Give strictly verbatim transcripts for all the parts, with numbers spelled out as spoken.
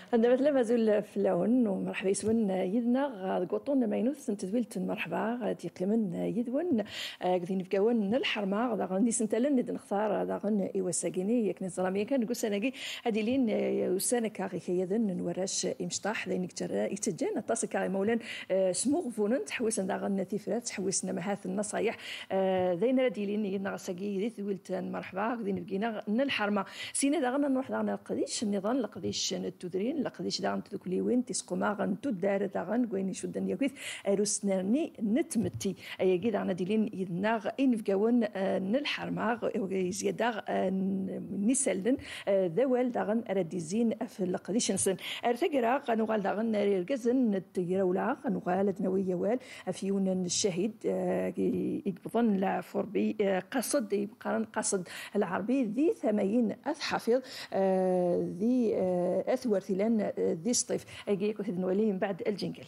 عندما مثلا مازال في اللون ومرحبا يسون يدنا قطون ما ينوث تدويلت مرحبا تيقيمن يدون قدين في كون الحرمه غدا غندي سنتلن ند نختار غدا غن ايوا ساكيني ياك نزرامي كان نقول سناكي هادي لين وسانا كاغي كيدن نوراش امشطاح ذينك ترى يتجان طاس كاغي مولان سموغ فونن تحوس ندا غن تيفرات تحوسنا مهاث النصايح ذين رادي لين يدنا ساكي دويلت مرحبا قدين بقينا الحرمه سينا دا غن نروح دا نقديش النظام لقديش التدرين لقديش داغن تذكلي وين تسقما غن تدار داغن كوين يشدن ياكيث اروسنرني نتمتي اي كي داغنا ديلين يدناغ ان فكاون نالحرماغ زياده نسلن ذوال داغن رديزين في لقديش نسن ارتقرا غنوغال داغن ركزن التيرولا غنوغال نويه وال افيون الشهيد يقبضن لا فوربي قصد يبقى قصد العربي ذي ثمانين اثحفظ ذي اثور ثلان ذي الصيف اجيك وثد نولي من بعد الجنجل.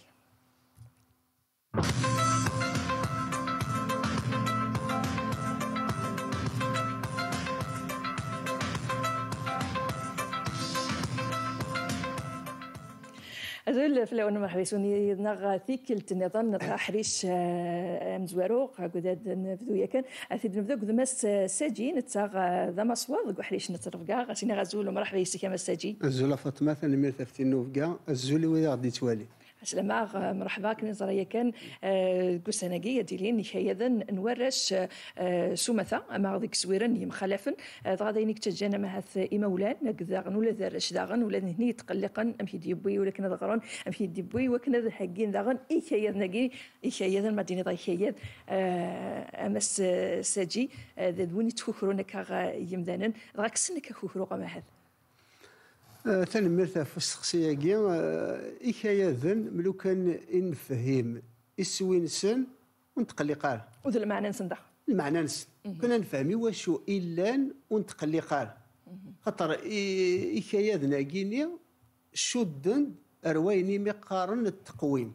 أزول في الأول مرحبا يسوني نغ ثيكلت النظام نطلع حريش مزوارو قداد نبدو ياكن أثيد نبدو قدماس ساجي نتاغ ذا مصوض وحريش نترفقا غاسينا غازول مرحبا يسيكا مساجي الزولة فاطمة ثاني مير ثفتين نوفقا الزولي ويا غادي توالي سلامة مرحبا كن زريا كان كوساناكي ديالين نحياذا نورش سومثا ما غاديك سويرن يمخلفن غادي تجانا مهاث إمولان نكذا ولا ذرش داغن ولا هني تقلقا أم ديبوي ولكن ذغران أم ديبوي وكنا ذا حقين داغن إيكاياذ ناكي إيكاياذ المدينة ضاي حياذ أمس ساجي ذا دوني تخوخرون كاغا يمدانن غاكسن كخوخرو ما هذا ثاني مرتا في الشخصية كي إكاياذن ملو كان نفهم السوين سن ونتقلقار وذا المعنى نسندا المعنى نسن كنا نفهمي واشو إلان ونتقلقار خاطر إكاياذنا كيني شدن أرويني مقارن التقويم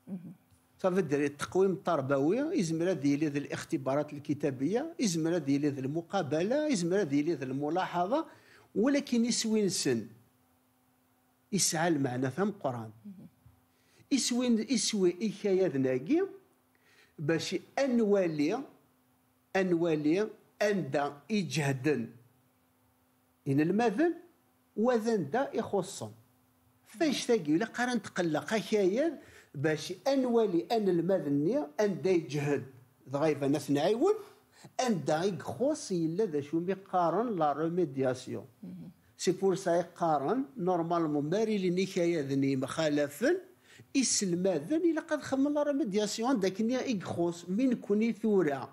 صافي التقويم التربوي يزمر ديالي ذي الاختبارات الكتابية يزمر ديالي ذي المقابلة يزمر ديالي ذي الملاحظة ولكن يسوين سن يسعى المعنى ثم قرآن يسوين يسوي إكاياذ ناقي باش أنوالي أنوالي أندا يجهدن إن المذن وذن دا يخصن فاش تاقي ولا قران تقلق إكاياذ باش أنوالي أن المذني أندا يجهد ضغيفة ناس نعيون أندا يخص إلا ذا شو مقارن لا ريميدياسيون سي بور سا يقارن نورمالمون ماري لي نيكايا ذني مخالفن يسلماذن إلا قد خمم لا ريميدياسيون داكني يخص من كوني ثورة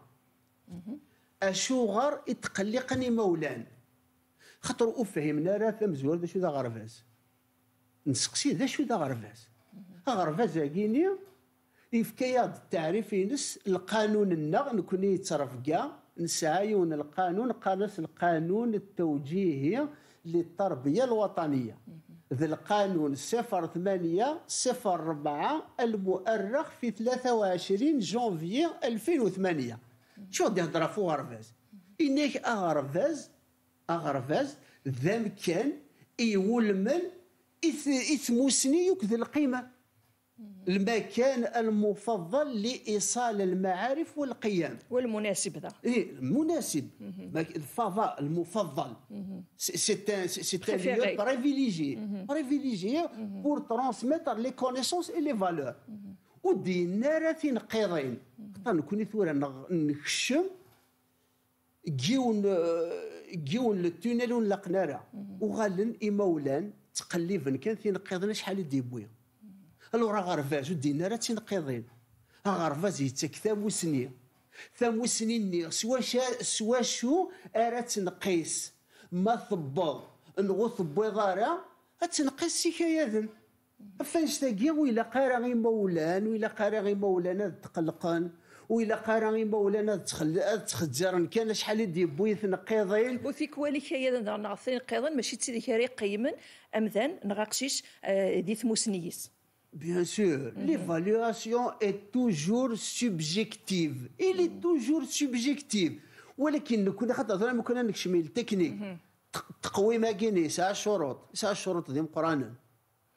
أشوغر يتقلقني مولان خاطر أفهمنا راه ثمزور ذا شو ذا غرفاز نسقسي ذا شو ذا غرفاز غرفاز كيني يفكيا التعريف ينس القانون النغ نكوني يتصرف كاع نسعيون القانون قانس القانون التوجيهي للتربية الوطنية ذا القانون صفر ثمانية صفر أربعة المؤرخ في ثلاثة وعشرين جانفي ألفين وثمانية شو غادي يهضر فوق غرفاز إنك أغرفاز أغرفاز ذا مكان يولمن إثموسني يكذا القيمة المكان المفضل لإيصال المعارف والقيم والمناسب ذا إيه المناسب الفضاء المفضل سي سي ليو بريفيليجي بريفيليجي بور ترانسميتر لي كونيسونس اي لي فالور ودينا راه تنقيضين نكون ثورة نخشم جيون جيون التونيل ولا قناره وغالن إمولان تقليبا كان تنقيضنا شحال ديبويا الو راه غرفاز ودينا راه تنقيضين ها غرفاز يتك ثاموسني ثاموسني سوا شا سوا شو راه تنقيس ما ثبض نغو ثبيضارا تنقيس سيكاياذن فاش تاقي ويلا قارا غي مولان ويلا قارا غي مولانا تقلقان ويلا قارا غي مولانا تخل تخجرن كان شحال دي بوي تنقيضين وفيك والي كايا نغثين قيضن ماشي تسيدي كاري قيمن امثان نغاقشيش دي ثموسنيس. Bien sûr, mm-hmm. L'évaluation est toujours subjective. Elle est toujours subjective. ولكن كنا خاطر ما كنا نكشمي التكنيك تقويم كاين يسعى الشروط يسعى الشروط ديال قرانا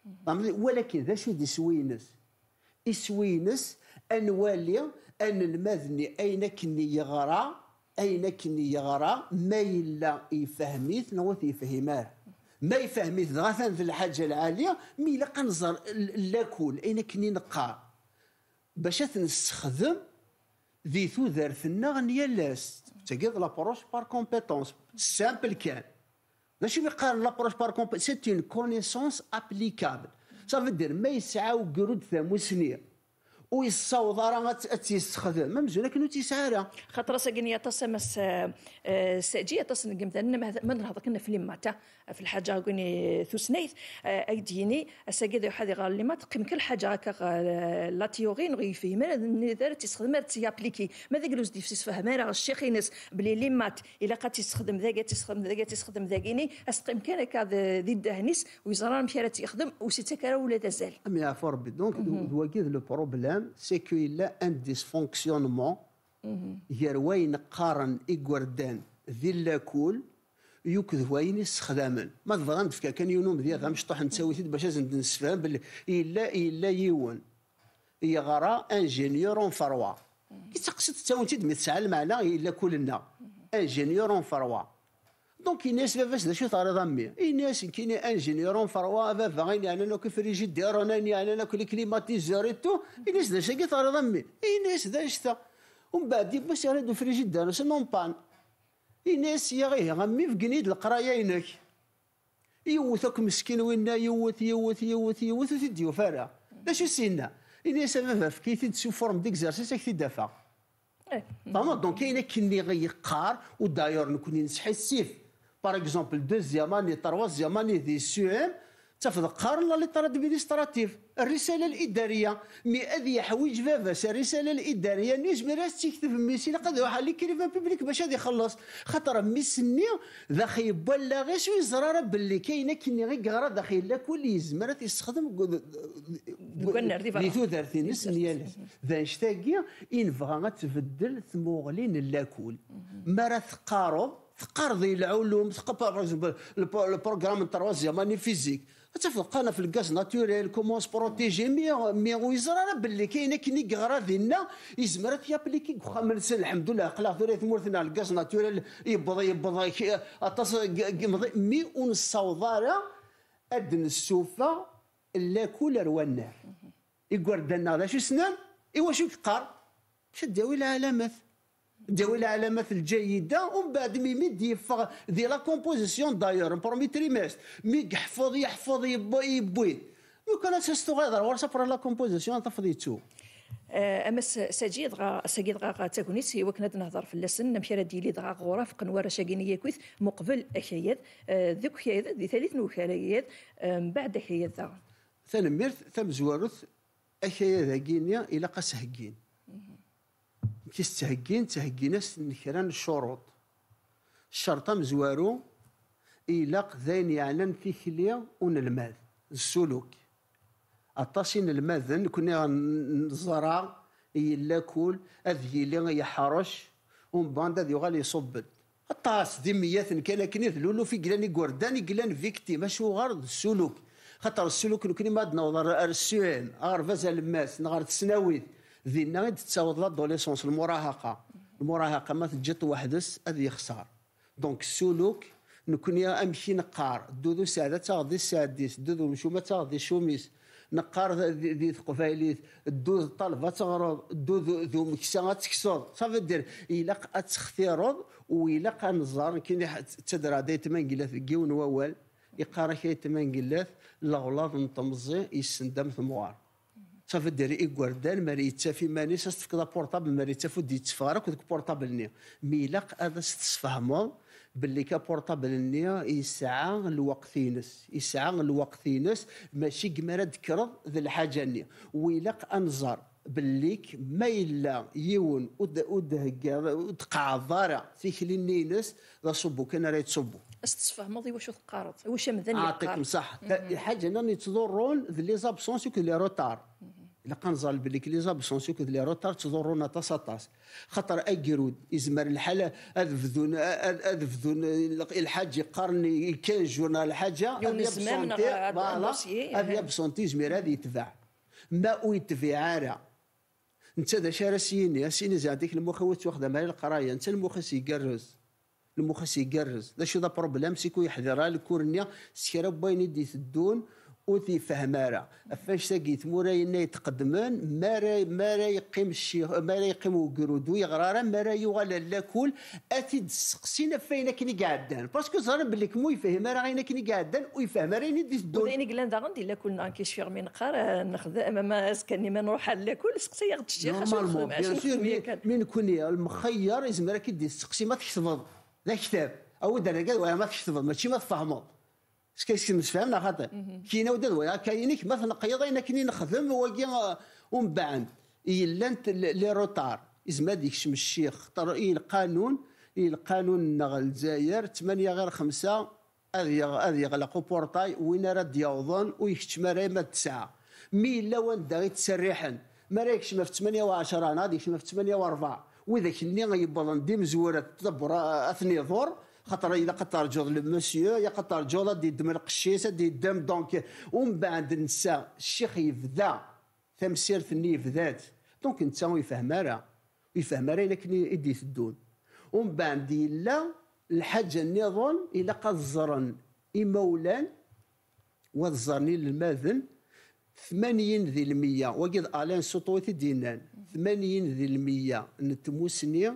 ولكن ذا شو دي سوينس يسوينس انوالي ان المذني اين كني يغرى اين كني يغرى ما يلا يفهميت نوث يفهماه ما يفهميت غاثا في الحاجه العاليه مي لا قنزر لاكل اين كني نقار باش نستخدم ذي ثوذرثنا غنيا لاست تقيض لابروش بار كومبيتونس سامبل كان ماشي يقارن لابروش بار كومبيتونس سي اون كونيسونس ابليكابل صافي دير ما يسعى وقرود ثموسنير ويصوض راه تيستخدم ما مزيان كنو تيسعى خاطر ساكنيا تصمس ساجيه تصن قمتنا ما نهضر كنا في ليماتا في الحاجه كوني ثوسنيث ايديني ساكي ذو حادي غال ليمات قيم كل حاجه هكا لا تيوري نغي فهم دار تيستخدم تيابليكي ماذا قالوا دي فهم راه الشيخ ينس بلي ليمات الا قد تستخدم ذاك تستخدم ذاك تستخدم ذاكيني اسقيم كان هكا ذي الدهنيس ويزران مشى تيخدم وسيتكرا ولا تزال امي عفوا ربي دونك هو كيف لو بروبليم سي كو الا ان ديسفونكسيونمون غير وين قارن إيكوردان ذي لاكول يوكذ وين يستخدمن ما تبغى نفكا كان يونوم ديال مشطوح نسوي تيد باش نسفهم باللي الا الا يون يغرى انجينيور اون فروا كي تقصد تاون تيد متسعى المعنى الا كلنا انجينيور اون فروا دونك الناس فاش شو طاري ضمي الناس كاين انجينيور اون فروا فافا غين يعني انا كيف فريجيدير انا يعني انا كل كليماتيزور تو الناس داش كي طاري ضمي الناس داش تا ومن بعد باش يردوا فريجيدير سنون بان الناس يا غيه غمي في قنيد القرايه هناك يوثك مسكين وين يوث يوث يوث يوث وتديو فارا لاش سينا الناس فافا في كي تسو فورم ديكزارسيس كي تدافع فهمت دونك كاين كني غيقار وداير نكون نسحي السيف باغ اكزومبل دوزيام اني تروازيام اني دي سو ام تفض قارن لا ليطار ادمينستراتيف الرساله الاداريه مي هذه حوايج فافاس الرساله الاداريه نيش مراس تكتب ميسي لقد واحد اللي كريفان بيبليك باش غادي يخلص خاطر ميسني ذا خي بلا غير شوي زراره باللي كاينه كني غير غرا داخل لا كل يزمر تيستخدم لي ثوثر ثينس ديال ذا اشتاقي ان فغا تبدل ثموغلين لاكول مرا ثقارب ثقارضي العلوم ثقارب البروغرام التروازيام اني فيزيك تفلقنا في الغاز ناتوريل كومون سبروتيجي مي مي ويزرا باللي كاينه كني غرا ديالنا يزمر يابليكي واخا من سن الحمد لله قلا ثوري ثمورتنا الغاز ناتوريل يبض يبض اطاس مي ونصوضاره ادن السوفه لا كولر والنار يقردنا ذا شو سنان ايوا شو قار شداوي العلامات داوي العلامات الجيده ومن بعد مي ميدي يفغ دي لا كومبوزيسيون دايور برومي تريمستر مي يحفظ يحفظ يبوي يبوي لو كان ساستو غير ورا بر لا كومبوزيسيون تفضيتو اما ساجي دغا ساجي دغا تاكونيس هو كنا نهضر في اللسن نمشي ديالي دغا غورا في قنواره شاكينيه كويس مقبل اكياد ذوك حياد دي ثالث نوكاليات من بعد حياد ذا ثنمير ثم زوارث اكياد كينيا الى قسهكين كيس تهكين تهكيناس نكران الشروط الشرطه مزوارو إلاق ذين يعلن في خليه ون الماذ السلوك الطاسين الماذن كنا نزرع إلا كول أذي اللي يحرش ومن بعد ذي غالي يصبد الطاس ذميات كان كنيث لولو في قلاني قرداني قلان فيكتي ماشو غرض السلوك خاطر السلوك كنا ما نوضر السؤال غير فازا الماس نغار تسناويت ذي نغيد تساوض لادوليسونس المراهقه المراهقه ما تجت وحدس اذ يخسر دونك السلوك نكون يا امشي نقار دودو ساعه تاغدي السادس دودو مشومه تاغدي شوميس نقار ذي ثقفايليت دود الطلبه تغرض دود ذو مكسا تكسر صافي دير الا تختيرض وإلا نزار كاين تدرى داي تمان قلات كيون ووال يقرا كاي تمان قلات الغلاظ نطمزي يسندم ثموار صافي ديري إيكوردان ماري يتافي ماني ساستفكدا بورطابل ماري تافو دي تفارك وديك بورطابل ني ميلاق هذا تتفهموا باللي كا بورطابل ني يسعى الوقت ينس يسعى الوقت ينس ماشي كما تذكر ذي الحاجه ني ويلاق انظر بالليك ما إلا يون ود ود تقع ضارع تيكلي نينس لا صبو كان راه يتصبو استفهموا ذي واش تقارض واش مذن يعطيكم صح حاجه انني تضرون ذي لي زابسونس كو لي روتار الا كنظل باللي كليزا بسونسيو كد لي روتار تضرونا تاساطاس خاطر اكيرود يزمر الحاله اذفذون اذفذون الحاج يقارن كان جورنال الحاجه يونس هذا بسونتي زمير هذه يتباع ما ويتباع راه انت دا شارع سيني سيني زاديك المخوت واخده مال القرايه انت المخ يقرز المخ يقرز دا شو دا بروبليم سيكو يحضرها الكورنيا سكرا باين يدي تدون وثي فهمارا فاش تاقيت موراينا يتقدمون ما راه ما راه يقيم الشيخ ما راه يقيم وقرودو يغرارا ما راه يغال لاكل اتي تسقسينا فين كني قاعدان باسكو زهر باللي كمو يفهم راه غينا كني قاعدان ويفهم راه يدي تدون وذيني قلنا دا غندي لا كل انكيش فيغ من قرا نخدم ما اسكني ما نروح لاكل سقسي غد الشيخ نورمالمون بيان سور من كوني المخير يزمر كيدي تسقسي ما تكتب لا كتاب او درجه ولا ما تكتب ماشي ما تفهموا سكيس مسفهمنا خاطر كاينه وداد ويا كاينك مثلا قيضينا كني نخدم وكي ومن بعد الا لي روتار ازما ديك الشيخ طر القانون القانون نغ الجزائر ثمانية غير خمسة هذه هذه يغلقوا بورطاي وين راه يوضن ويكتم راي ما تسعه مي الا وين دا يتسرحن ما راكش ما في ثمانية وعشرة انا هذيك ما في ثمانية وأربعة وذاك اللي غيبلن دي مزوره تدبر اثني ظهر خاطر اذا قد ترجو المسيو يا قد ترجو دي دم القشيسه دي دم دونك ومن بعد نسى الشيخ يفدا تمسير ثني يفدات دونك انت يفهم راه يفهم راه لكن يدي تدون ومن بعد لا الحاجه النظام الى قد زرن إمولان وزرني للماذن ثمانين ذي المية وقد الان سطوتي دينان ثمانين ذي المية نتموسني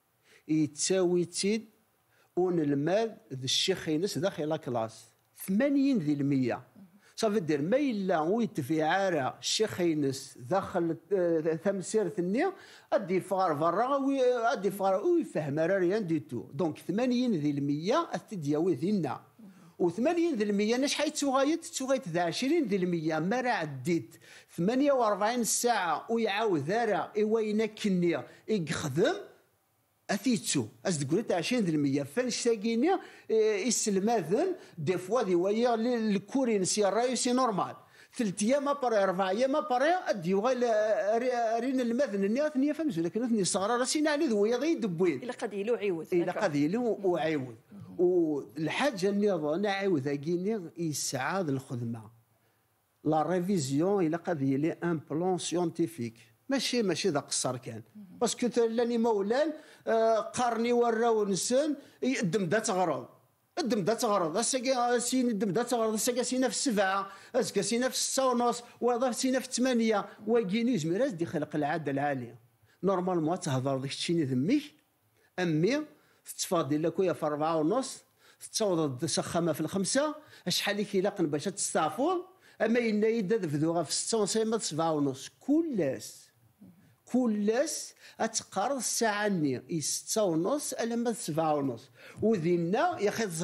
يتساوي تيد ون المال ذي الشيخ ينس داخل لا كلاس ثمانين ذي المية صافي دير ما إلا ويتفي عارة الشيخ ينس داخل تمسير ثنية أدي فار برا أدي فار ويفهم ريان ديتو دونك ثمانين ذي المية أتدياوي ذينا وثمانين ذي المية ناش حيت تغايت تغايت ذا عشرين ذي المية ما راه عديت ثمانية وأربعين ساعة ويعاود ذارا إوينا كنيا يخدم أثيتو أز تقول تاع عشرين ذي المية فانش تاقيني يسلماذن دي فوا ذي ويا الكورين سي الرايو سي نورمال ثلاث ايام ابري اربع ايام ابري ادي يغال رين الماذن النيا ثنيا فمزو لكن ثني صغار راسينا على ذويا ضي دبوين الا قد يلو عيوذ الا قد يلو وعيوذ والحاجه اللي انا عاوذ كيني يسعاد الخدمه لا ريفيزيون الا قد يلي ان بلان سيونتيفيك ماشي ماشي ذاك القصر كان باسكو لاني مولان قارني وراو نسن الدم دا تغرض الدم دا تغرض اسكا سين الدم دا تغرض اسكا سينا في السبعه اسكا سينا في السته ونص وضا سينا في الثمانيه وكيني زميراز دي خلق العاده العاليه نورمالمون تهضر داك الشيء ذميك امي تتفاضل لك ويا في أربعة ونص تتوضد سخامه في الخمسه شحال لك يلاقن باش تستعفض اما إنا يدد فذوغا في السته ونص ما سبعه ونص كلاس كلاس اتقارض الساعه ني ستة ونص الا ما سبعة ونص وذينا يا اخي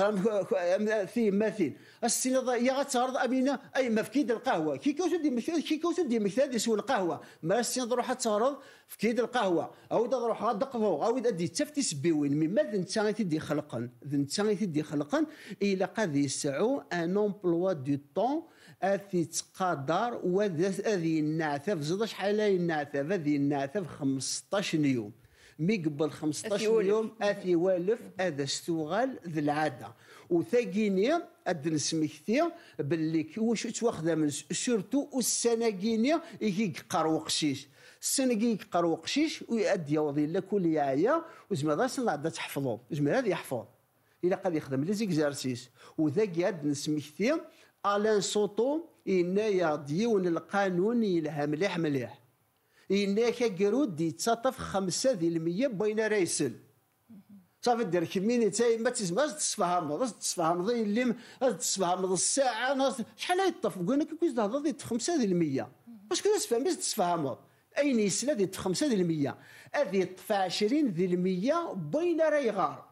في مثيل السنه يا غتعرض امينه اي ما في كيد القهوه كي كوسو دي كي كوسو دي مثال يسوي القهوه ما السنه تروح تعرض في كيد القهوه او تروح غدقضو او دي تفتي سبيوين من ماذا انت تدي خلقا انت تدي خلقا الى قد يسعوا ان امبلوا دو طون اثي تقدر وهذه النعثه في زاد شحال هي النعثه هذه النعثه في خمسطاش يوم مي قبل خمسطاش يوم اثي والف هذا استغال ذي العاده وثاقيني اد نسميكتي باللي واش تواخذها من سورتو والسنه كينيا يقرا وقشيش السنه كيقرا وقشيش ويؤدي يوضي لك كل يعيا وزعما غير سنه عاد تحفظوا زعما هذا يحفظ الا قد يخدم لي زيكزارسيس وذاك اد نسميكتي الان سوطو إنايا ديون القانون يلها مليح مليح إنايا كقرود دي تسطف خمسة ذي المية بين ريسل صافي دير كميني تاي ما تسمعش تسفهم تسفهم ذي اللي تسفهم الساعة شحال يطف قلنا كي كويس تهضر دي خمسة ذي المية واش كنت تفهم بس تسفهم أين يسلا دي خمسة ذي المية هذه طف عشرين ذي المية بين ريغار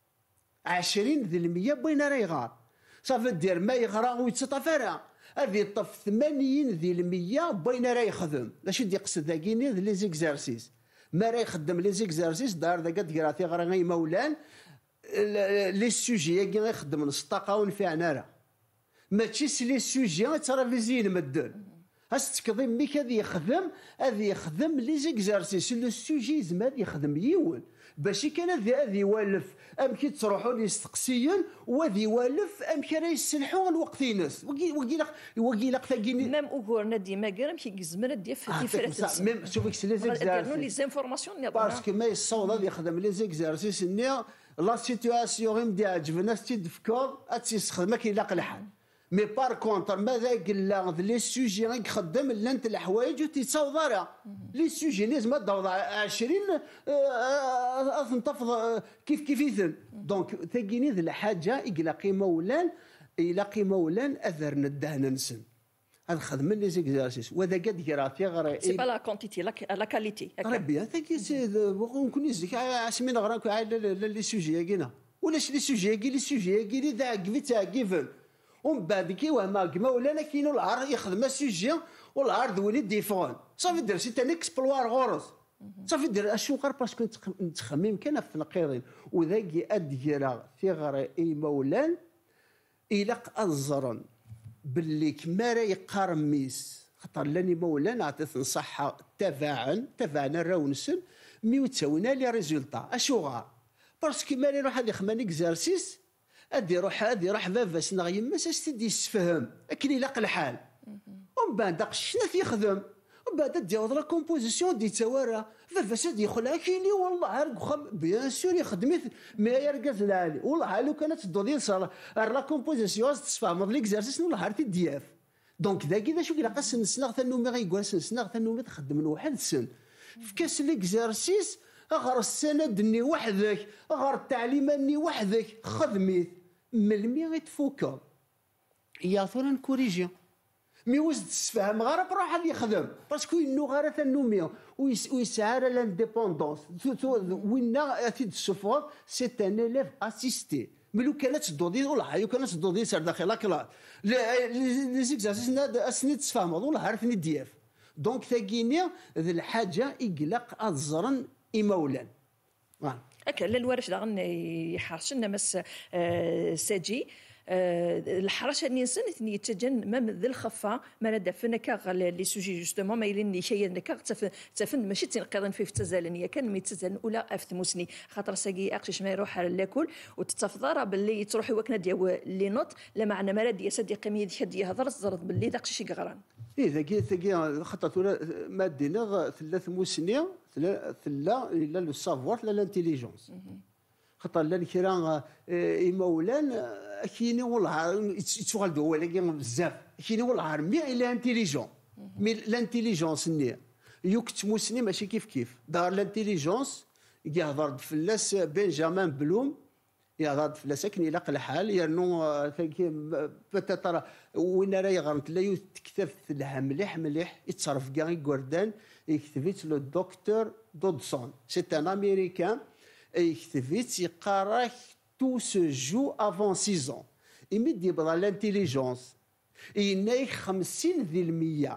عشرين ذي المية بين ريغار صافي دير ما يغرى ويتسطف راه هذه طف ثمانين ذي المية بين راه يخدم لاش يدي يقصد ذاكيني لي زيكزارسيس ما راه يخدم لي زيكزارسيس دار ذاك قراتي غير غي مولان لي سوجي كي يخدم نسطاقه ونفعنا راه ماشي لي سوجي ترى فيزين مدن هاستكضي ميك هذا يخدم هذا يخدم لي زيكزارسيس لو سوجيزم هذا يخدم يول باش كان هذا يوالف ام كي تروحوا يستقسيا وهذا يوالف ام كي راه يسلحوا الوقت ينس وكي وكي وكي لا ثاقيني ميم اوغورنا ديما كرم كي يزمر ديال في ديفيرنت ميم شوفي لي زيكزارسيس لي زانفورماسيون باسكو ما يصوض هذا يخدم لي زيكزارسيس ني لا سيتواسيون غير عجبنا تيدفكر تيستخدم كي يلاق الحال مي بار كونتر ماذا قال لي سوجي غير يخدم لانت الحوايج وتيتصاوض راه لي سوجي لازم تضوض عشرين تنتفض كيف كيفيثن دونك ثقيني ذي الحاجه يلاقي مولان يلاقي مولان اثر ندهنا نسن هذا خدم لي زيكزارسيس وهذا قد يراتي غير سي با لا كونتيتي لا كاليتي ربي ثقي نكون يزك عشمين غرا لي سوجي كينا ولا لي سوجي كي لي سوجي كي ذا قفيت كيفن ومن بعد كي وما كما ولا كاينو العار يخدم السوجي والعار ذوين ديفون صافي دير سي تان اكسبلوار غورس صافي دير اشو غير باسكو نتخمم كان في القيرين وذاك اديرا في غير اي مولان الى الزرن باللي كما راه يقارن ميس خاطر لاني مولان عطيت نصحه تباعا تبعنا راونسن مي وتساوينا لي ريزولطا اشو غار باسكو مالي يروح هذا يخمم اكزارسيس ادي روح ادي راح فافاس نغ يماس استدي يسفهم اكن يلاق الحال ومن بعد قشنا يخدم ومن بعد تجاوز لا كومبوزيسيون دي توارا فافاس دي يدخل كيني والله عارف خم بيان سور يخدم ما يرقز العالي والله لو كانت الدودي صار لا كومبوزيسيون تفهم ليكزارسيس والله عارف الدياف دونك ذا كذا شو كيلاقى سن سنغ ثانو مي غيقول سن سنغ ثانو مي تخدم من واحد سن في كاس ليكزارسيس غير السند ني وحدك غير التعليم ني وحدك خدميت من المي غيتفوكا يا ثورا نكوريجي مي وزد تسفهم غير بروح اللي يخدم باسكو انه غير ثنوميا ويسعى لانديبوندونس وين تيد السفور سي ان اليف اسيستي مي لو كانت الدودي ولا لو كانت الدودي سير داخل كلا لي زيكزارسيس اسني تسفهم والله عارفني دياف دونك ثاقيني ذي الحاجه يقلق الزرن إمولا هكا لا الورش دا يحرشنا مس ساجي الحرشه نيسن ثني تجن مام ذي الخفه ما ندفنا كاغ لي سوجي جوستومون ما يلين شي نكاغ تفن ماشي تنقضن في تزالنيه كان مي تزالن ولا افت موسني خاطر ساقي اقشش ما يروح لاكل وتتفضر باللي تروحي وكنا ديال لي نوت لا معنى ما دي سدي قمي حد يهضر زرت باللي داقش شي قغران اي ذاكي ذاكي خطط ولا ما دينا ثلاث موسنيه ثلا الا لو سافوار لا لانتيليجونس خاطر لا الكرا ايمولان كاينين والله يتشغل دو ولكن بزاف كاينين والله عرمي الا انتيليجون مي لانتيليجونس ني يكتب موسني ماشي كيف كيف دار لانتيليجونس يهضر فلاس بنجامين بلوم يهضر فلاس كني يلاق الحال يرنو بتاترا وين راه يغرنت لا يكتب لها مليح مليح يتصرف كاع يكوردان يكتبت لو دكتور دودسون سي ان امريكان يكتبت يقرا تو سو جو افون سيز ans يمد يبغى لانتيليجونس يناي خمسين ذي المية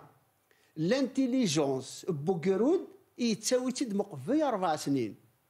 لانتيليجونس بوكرود يتساوي تد مقفي أربع سنين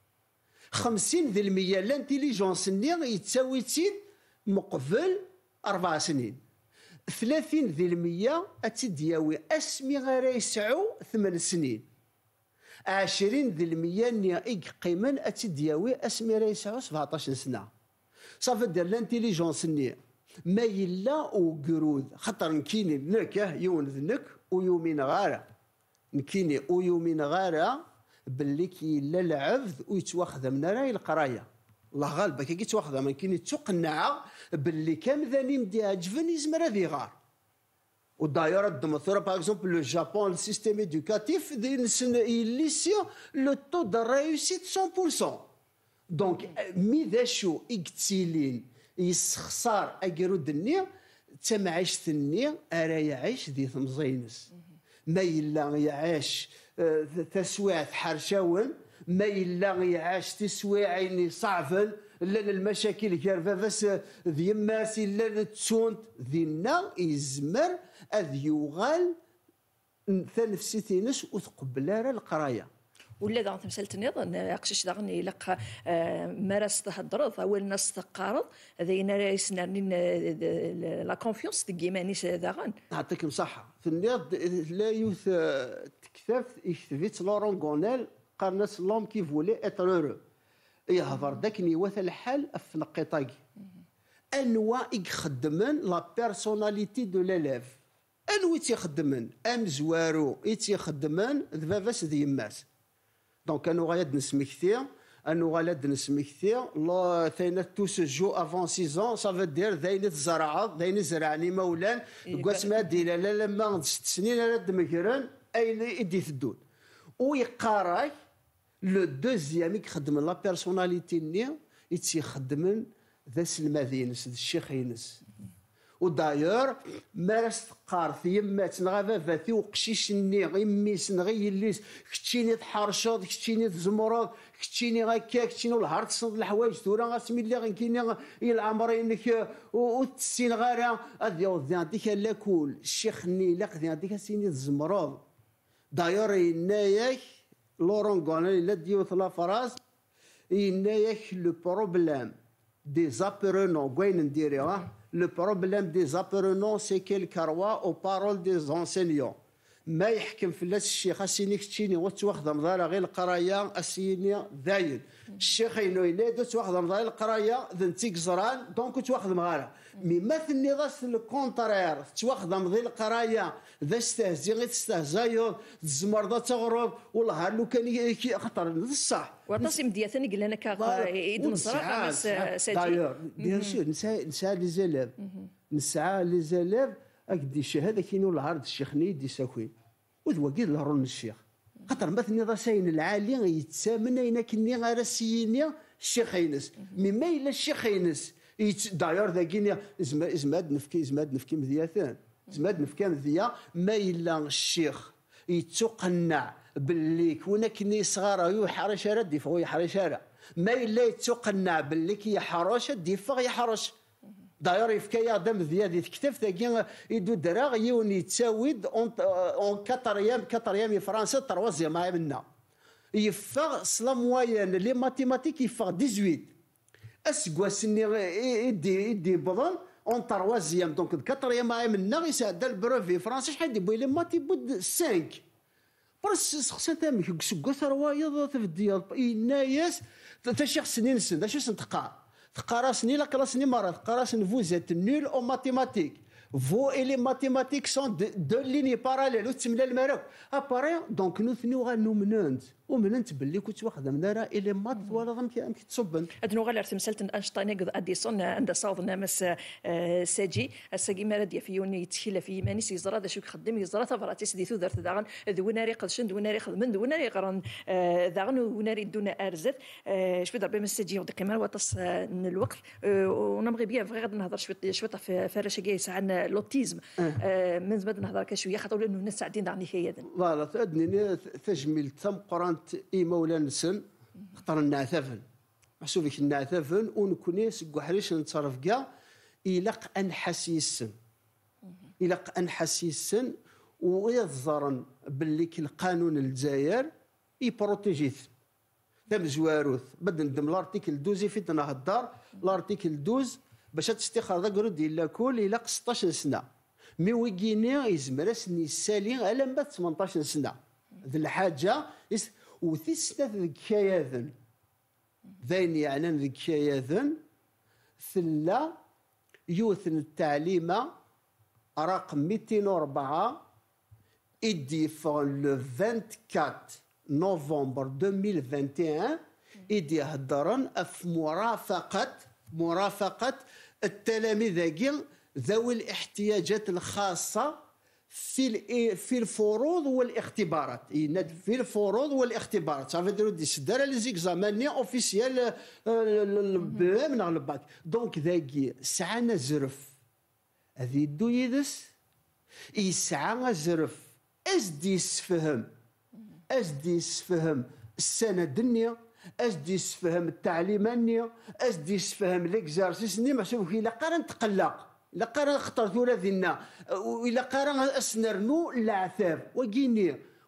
خمسين ذي المية لانتيليجونس ني يتساوي تد مقفل أربع سنين ثلاثين ذي المية أتدياوي أسمي غير يسعو ثمان سنين عشرين ذي المية ني قيمن أتدياوي أسمي غير يسعو سبعطاش سنة صافي دير لانتيليجونس ني ما يلا وقرود خاطر نكيني نكه يونذ نك ويومين غارة نكيني ويومين غارة باللي كي لا العبد ويتواخذ من راي القرايه الله غالبا كي يتواخذ من كاين تقنع باللي كان ذاني مدي عجبني يزمر هذي غار ودايره الدمثوره باغ اكزومبل لو جابون السيستيم ايدوكاتيف دي ليسيا لو تو دو ريوسيت مية بالمية دونك مي ذا شو اكتيلين يسخسار اكرود النية تمعيش ثني ارا يعيش ذي ثمزينس ما يلا يعيش تسويعة حرشاون ما يلا يعاش تسويعين صعفن لا المشاكل كارفافاس ذي يماس لا تسونت ذينا يزمر اذ يوغال ثنفسيتينس وتقبل راه القرايه ولا داغ تمثال تنيض قشيش داغ يلق مارس تهضرض اول الناس تقارض هذا يناس لا كونفيونس ديمانيس داغن. نعطيكم صحه في النيض لا يوث تكتف يكتفيت لورون غونيل قال ناس لوم كي فولي اتر يهضر داك نيوث الحال في نقيطاكي انواع يخدمن لا بيرسوناليتي دو ليليف انو تيخدمن ام زوارو يتيخدمن ذباباس ذي يماس دونك انو غايد نسمكثير انو غايد نسمكثير لا ثينا تو سو جو افون ستة ans سافو دير ذاين تزرع ذاين زرعني مولان كواس ما دير لا لما ست سنين لا دمكرن اين يدي تدون ويقاراي لو دوزيام يخدم لا بيرسوناليتي ني يتيخدمن ذا سلماذينس الشيخ ينس وداير مارس تقار في يمات نغا فاتي وقشيش ني يميس نغي يليس كتشيني تحرشض كتشيني تزمرض كتشيني غاكا كتشيني والهار تصند الحوايج ثورا غاسمي اللي غنكيني العمرينك وتسين غارا هذي ودي عندك لا كول الشيخ نيلاق دي عندك سيني تزمرض داير يناياك لورون غونيل لا ديوث لا فراس يناياك لو بروبليم des apprenants, le problème des apprenants, c'est qu'elle croit aux paroles des enseignants. ما يحكم في الناس الشيخ اسيني كتشيني وتواخذ مضارة غير القرايه اسيني داين الشيخ ينو ينادو تواخذ مضارة القرايه ذنتيك زران دونك تواخذ مغاره مي مثل نظام الكونترير تواخذ مضي القرايه ذا استهزي غير تستهزايو الزمرضه تغرب والله لو كان خطر الصح ورناسي مدياثني قال لنا كا يد نصرا ساجي دايور بيان سور نسى نسى لي زيليف نسعى لي زيليف اكدي الشهاده كينو العرض الشيخ نيدي ساكوين وذوا كي الهرون الشيخ خاطر مثلا نظا ساين العالي يتسامن اين كني غير سيني الشيخ ينس مما الا الشيخ ينس داير ذاكيني زما زماد نفكي زماد نفكي مذياثان زماد نفكي مذيا ما الا الشيخ يتقنع باللي كونا كني صغار يو حرش راه ديفغ يحرش راه ما الا يتقنع باللي كي حرش ديفغ يحرش داير يفكايا دم ذيادي تكتف ثاكي يدو دراغ يون يتساويد اون كاتريام كاتريام فرنسا تروازيام معايا منا يفغ سلام موين لي ماتيماتيك يفغ ثمانية عشر اسكوا سني يدي يدي بضل اون تروازيام دونك كاتريام معايا منا يساعد البروفي فرنسا شحال يبوي لي ماتي بود خمسة برس سخسا تامك سكوا ثروايض تفدي الناس تا شيخ سنين سن تا شي سنتقا تقارسني لا كلاسني مرة تقارسني فوزات نول او ماتيماتيك فو اي لي ماتيماتيك سون دو ليني باراليل وتسمى المراك اباري دونك نو ثني غنو مننت ومننت باللي كنت واخد من راه الي مات ولا ضم كي تصبن ادنو غير تمثلت انشطاين قد اديسون عند صاوض نامس ساجي الساقي مراد في يوني يتخيل في ماني سيزرا دا شو يخدم يزرا تفراتي سدي ثودر داغن ذوناري قدشن ذوناري خدمن ذوناري قرن داغن وناري دونا ارزت شوي ضربي من ساجي ودك كمان وتص من الوقت ونبغي بيان فغي غادي نهضر شويه شويه في فرشه جايس عن لوتيزم من زبد نهضر كشويه خاطر لانه الناس ساعدين دعني كيادن فوالا تادني تجميل تم قران اي مولا نسن خطر النعثافن محسوبك النعثافن ونكوني سكو حريش نتصرف كاع يلق انحسيسن يلق انحسيسن ويظهرن باللي كي القانون الجزائر يبروتيجيث دام زواروث بدا ندم لارتيكل اثناشر في نهضر لارتيكل اثناشر باش تستخرج قرد الا كل الى ستطاش سنه مي ويكيني يزمر سني السالي على ما ثمنطاش سنه ذي الحاجه وثي سنه ذكاياذن ذين يعني ذكاياذن ثلا يوثن التعليمه رقم مئتين وأربعة إدي فون لو أربعة وعشرين نوفمبر ألفين وواحد وعشرين إدي هدرن في مرافقة مرافقة التلاميذ ذوي الاحتياجات الخاصة في في الفروض والاختبارات في الفروض والاختبارات صافي ديروا دي سدار لي زيكزاماني اوفيسيال من الباك دونك ذاكي سعانا زرف هذه يدو يدس يسعى زرف اس دي يسفهم اس دي يسفهم السند النية اس دي يسفهم التعليم النية اس دي يسفهم ليكزارسيس ني محسوب كي لا قارن تقلق لا قارن خطر ثورة ذينا وإلا قارن أسنرنو العثاب وكيني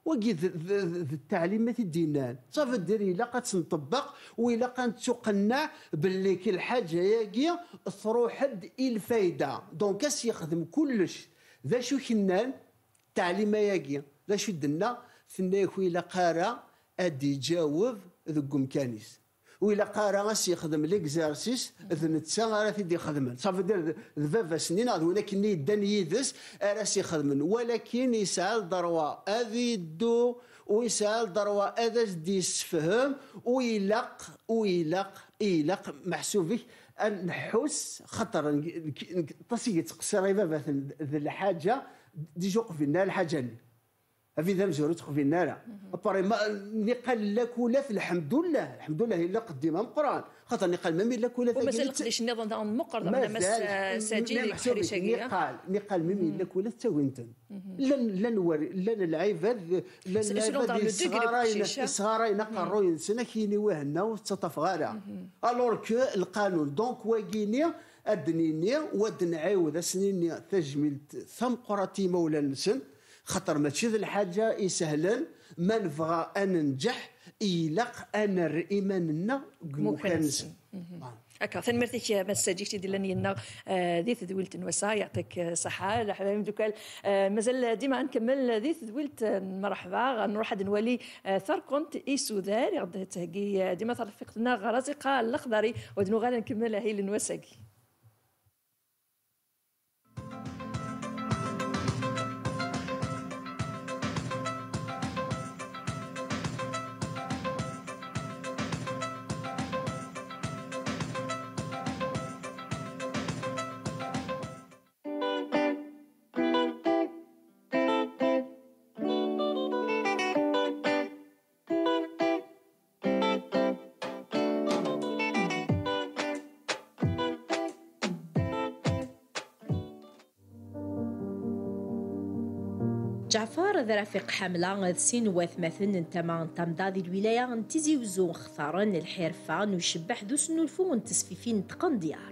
وكي التعليمات دينان صافي دير الا قتنطبق والا قنتقنع باللي كل حاجه ياكي تروح حد الفايده دونك اس يخدم كلش ذا شو كنان التعليم ياكي ذا شو درنا ثناك ويلا قارا ادي يجاوب ذوك مكانيس وإلا قارا غاس يخدم ليكزارسيس اذن تسا راه تيدي يخدمن صافي دير ذبابا سنين ولكن يدان يدس راس يخدمن ولكن يسال ضروا اذي يدو ويسال ضروا اذا دي يسفهم ويلق ويلق يلق محسوبك ان نحوس خطر تصيق تقصر بابا الحاجه ديجا وقفنا الحاجه في ذا مزورو تخفي النار اباري ما نقال لك ولا في الحمد لله الحمد لله الا قديمها القران خاطر نقال ما من لك ولا ومازال قديش النظام تاع المقر زعما مس ساجي حريشاكيه نقال نقال ما من لك ولا تساوي انت لن لن وري لن العباد لن العباد صغارين قروا سنه كيني وهنا وتطف غالا الور كو القانون دونك واكيني ادنيني ودنعاود سنيني تجميل ثم قراتي مولا نسن خطر ماشي ذي الحاجه يسهلا ما نبغى ان ننجح يلق انا الرئيماننا مكنس هكا ثاني مرتك مس جيتي ديال لنا ذي تدويلت نوسا يعطيك الصحه الحبايب دوكال مازال ديما نكمل ذي تدويلت مرحبا نروح هاد نولي ثركونت ايسودار غدا تهكي ديما ترفق لنا غرازقه الاخضري ودنو غادا نكملها هي لنوساكي جعفر ذا رفيق حملة سين واثمثن انتما انتمدا ذي الولاية انتزي وزون خثارن الحرفة نشبح ذو سنو الفون تسفيفين تقن ديار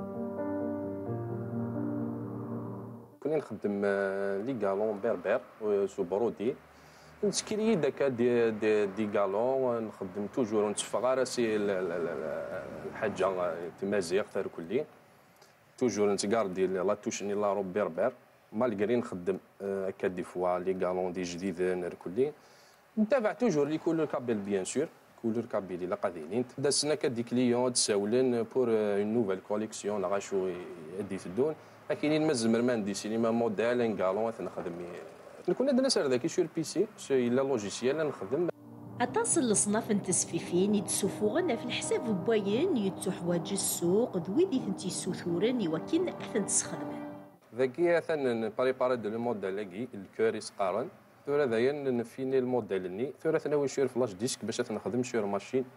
كنا نخدم لي كالون بربر سو برودي نسكري داكا دي دي, دي كالون نخدم توجور نتفق راسي الحاجة تمازيغ ثار كلي توجور نتقاردي لا توشني لا روب بربر مالغري نخدم هكا دي فوا لي كالون دي جديد كلي نتابع توجور لي كولور كابيل بيان سور كولور كابيل لا قاديين داسنا كدي كليون تساولن بور اون نوفيل كوليكسيون غاشو يدي تدون كاينين مازمر ما ندي سينما موديل ان كالون نخدم كنا درنا سير ذاكي سور بيسي سي لا لوجيسيال نخدم أتصل لصناف تسفيفين يتسوفوغن في الحساب بواين يتحواج السوق ذويدي ثنتي سوثورن يوكين أثن تسخدمن ذاكي ثان بريباري دو الموديل لاكي الكوريس قارن ثورة ذايا نفيني الموديل ني ثورة ثناوي شوية فلاش ديسك باش نخدم شوية ماشين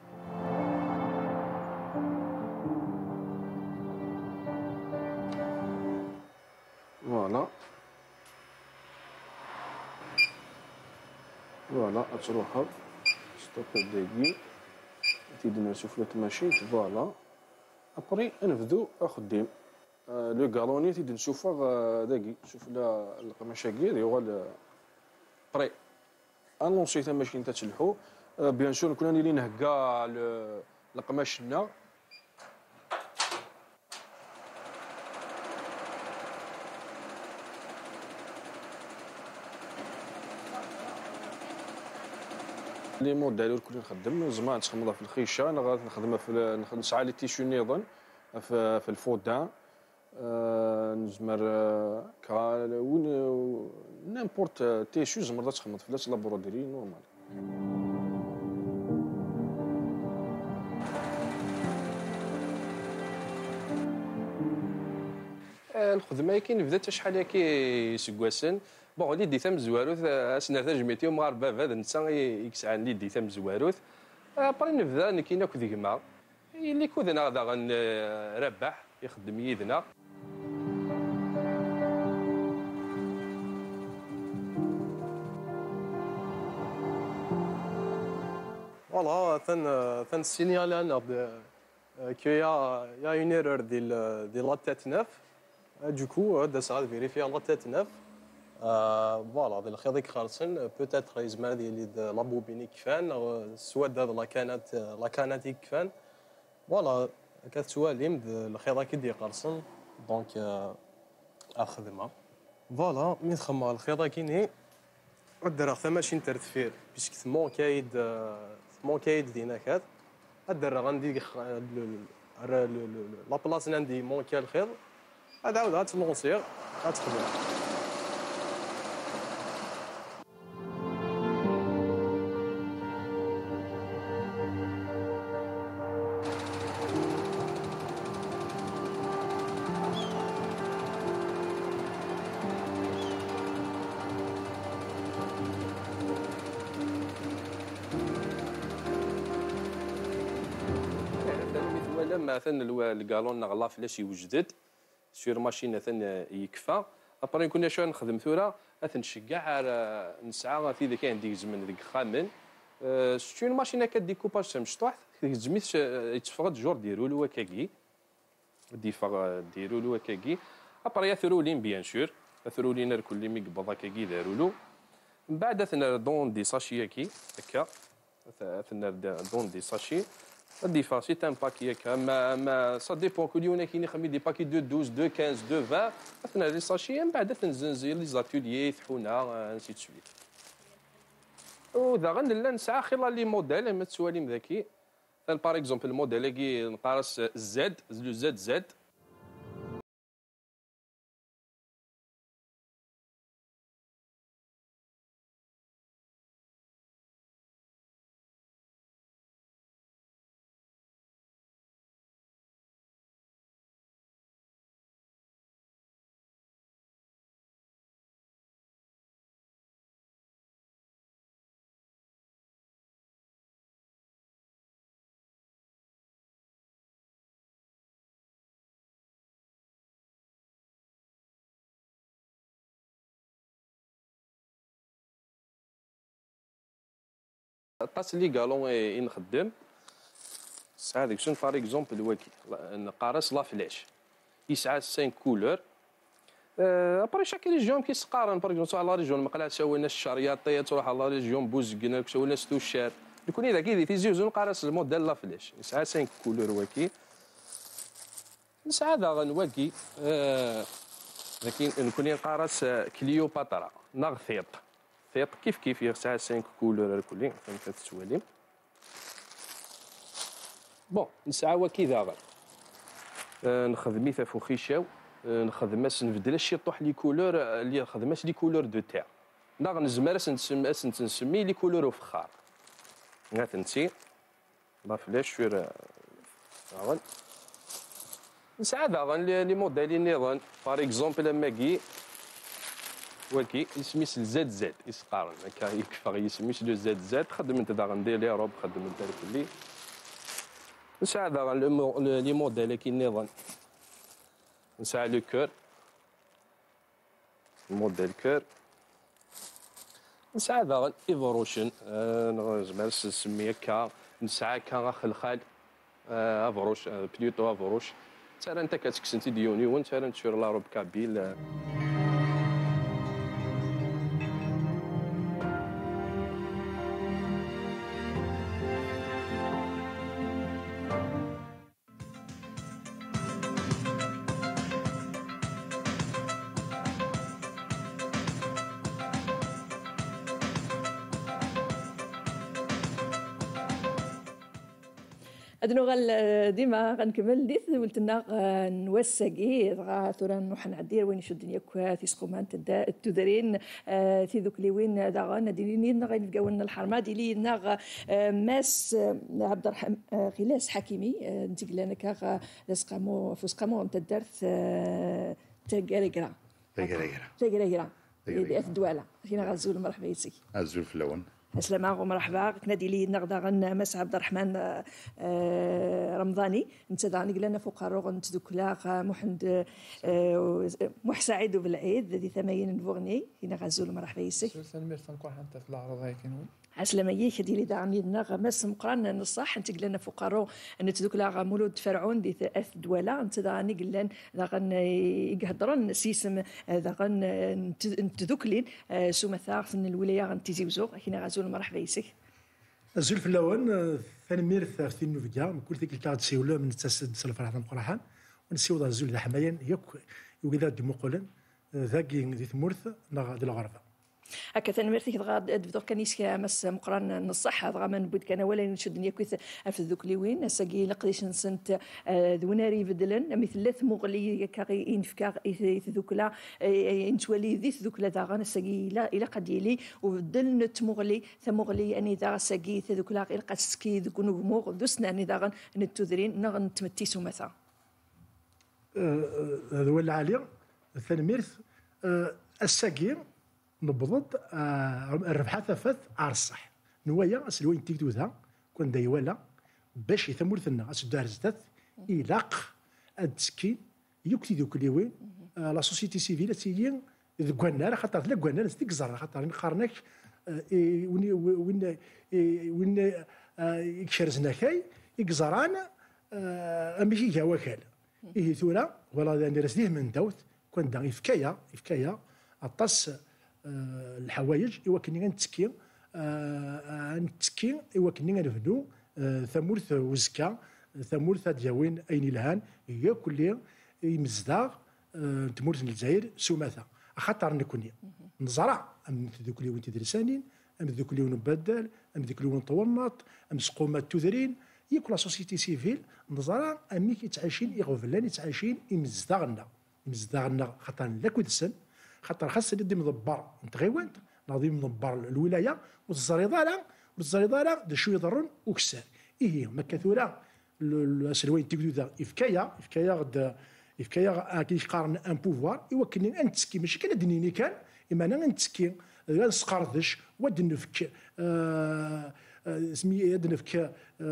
فوالا فوالا تروحها ستوب داكي تيدي نشوف لك ماشين فوالا ابري نبدو اخدم لو كالوني تيدي نشوفها داكي نشوف لا القماشه كير هو بري انونسي تا ماشين تتلحو بيان سور كنا نيلي نهكا القماشنا لي موديل كل نخدم زمان تخمضها في الخيشه انا غادي نخدمها في نسعى لي تيشو نيضن في, في الفودان أه نزمر كا وين نيمبورت تيشو زمر تخمض في لا برودري نورمال الخدمه كاين بدات شحال هكا سكواسن بون لي دي ثم زواروث اسنا تجميتي مغاربه هذا نسا يكسعان لي دي ثم زواروث ابري نبدا نكينا كو ديما اللي كودنا غدا غنربح يخدم يدنا فوالا ثن ثن سينيال انا كو يا يا اون ايرور ديال ديال لا تيت نوف du coup ده ساعات فيريفي لا تيت نوف فوالا ديال الخيط خالصين بوتيتر يزمر ديال لابوبيني كفان السواد هذا لا كانت لا كانت كفان فوالا كتواليم الخيط كي دي قرصن دونك اخدمها فوالا ملي تخمر الخيط كيني الدرا حتى ماشي ترتفير بيسك ثمون كايد ثمون كايد دينا كات الدرا غندي لا بلاصه عندي مونكي الخيط هذا عاود غتلونسيغ غتخدم. مثلا الكالون نغلا فلاش يوجدد سير ماشين مثلا يكفى ابري كنا شويه نخدم ثوره نشجع نسعى في ذاك عندي زمن ذيك خامن سير ماشين كديكوباج مشطوح زميت يتفقد جور ديروا له هكاكي ديفا ديروا له هكاكي ابري ثرولين بيان سور ثرولين الكل مي قبض هكاكي داروا له من بعد ثنا دون دي ساشي هكا هكا ثنا دون دي ساشي دي فاسي تان باكي هكا ما ما سا ديبون كل يوم كاين خمي دي باكي دو دوز دو خمسطاش دو عشرين اثنا لي ساشي من بعد تنزنزل لي زاتوليي ثحونا انسي دو سويت وذا غنلا نسعى خلال لي موديل ما تسواليم ذاكي باغ اكزومبل الموديل كي نقارس زد لو زد زد الطاس اللي قالوا نخدم ساعه ديك شنو باغ اكزومبل واكي نقارس لا فلاش يسعى خمسة كولور ابري شاك ريجيون كيسقارن باغ اكزومبل على ريجيون مقلا سوينا الشرياطيه تروح على ريجيون بوزقنا سوينا ستوشار يكون اذا كي في زيوز نقارس الموديل لا فلاش يسعى خمسة كولور واكي نسعى ذا غنواكي لكن نكون نقارس كليوباترا نغثيط ثيط كيف كيف يسعى خمسة كولور الكلين فهمت التسواليم بون نسعى واكي ذا غير نخدمي ثافو خيشاو نخدماس نبدل الشيطوح لي كولور اللي نخدماس لي كولور دو تاع ناغ نزمر نسمي نسمي لي كولور فخار ناتنتي لا فلاش شويه غن نسعى ذا غن لي موديل نيضان باغ اكزومبل ماكي واكي يسميس الزاد زاد يسقارن هكا يكفى يسميس لو زاد زاد خدم انت دا غندير لي روب خدم انت الكلي نسعى دا لي موديل كي نيضان نسعى لو كور موديل كور نسعى دا ايفولوشن نجمع نسمي هكا نسعى كا خلخال افروش بليوتو افروش ترى انت كتكسنتي ديوني وانت نتشير لا روب كابيل أدنو غال ديما غنكمل ديث ولت لنا نوسقي غا ثورا نروح نعدي وين يشد دنيا في سكومان التدرين في ذوك اللي وين داغا ديريني غنلقاو لنا الحرمه ديالي لنا ماس عبد الرحمن غلاس حكيمي نتيك لنا كا لسقامو فسقامو نتا دارت تاكاريكرا تاكاريكرا تاكاريكرا اللي في الدواله فينا غزول مرحبا يسي غزول في اللون السلامة ومرحبا تنادي لي نغدا غن مس عبد الرحمن رمضاني انت داني لنا فوق الروغ نتذكلا محمد محسعيد بالعيد ذي ثمانين فوغني هنا غزول مرحبا يسك سلمير تنكون حتى في العرض هاي كانوا عسلامة ياك ديالي داعني دنا ماس مقران نصح انت قلنا فقارو ان تذوك لا مولود فرعون دي اث دوله انت داني قلنا داغن يهضرن سيسم داغن تذوكلين سو مثلا من الولايه غنتيزي وزوق هنا غازول مرحبا يسك الزول في الاول ثاني ميرث في النوفيا كل ذيك الكارت سيولا من تسد سلفر هذا مقرحان ونسيو الزول ذا حمايا ياك يوكذا ديموقولن ذاكي ذي ثمورث نغا دي الغرفه هكا ثاني غاد بدور كنيس مس مقران نصح هذا من بود كان ولا نشد نيكوث في ذوك اللي وين ساقي لقديش نسنت ذوناري بدلن مثل ثلاث مغلي كاغي ينفكا ذوك لا نتولي ذي ذوك لا داغان ساقي لا الى قد يلي وبدل نت مغلي ثمغلي اني دا ساقي ذوك لا الى قد سكي ذوك نغمو دوسنا اني داغان نتوذرين نغ نتمتيسو مثلا هذا هو العالي ثاني ميرث الساقي نبضت الربحة ثفث على الصح نوايا اسلوين تيكدو ذا كون دايوالا باش يثمرثنا اسدار زدت إلاق التسكين يكتي دوك اللي وين لا سوسيتي سيفيل تيجي ذكوانا خاطر لا كوانا نستيك زر خاطر نقارنك وين وين وين يكشرزنا كاي يكزران امشي جا وكال إيه ثورة ولا نرسليه من دوت كون دا يفكايا يفكايا الطس الحوايج يوكني نتسكي نتسكي يوكني نفدو ثمورث وزكا ثمورث دياوين اين الهان هي كل يمزداغ تمورث الجزائر سوماثا خاطر نكوني نزرع ام ذوك اللي وين تدرسانين ام ذوك اللي نبدل ام ذوك اللي نطونط ام سقومات تذرين ياك لا سوسيتي سيفيل نزرع امي كيتعايشين يغفلان يتعايشين يمزداغنا يمزداغنا خاطر لا كودسن خاطر خاص ندي مضبر نتغيوانت ناضي مضبر الولايه والزريضه والزريضه دا شو يضرون وكسار ايه ما كثوره السلوين تيكدو ذا افكايا افكايا غد افكايا كيقارن ان بوفوار يوكلني انتسكي ماشي كان دنيني كان اما انا نتسكي نسقردش ود نفك آه سمي ادنفك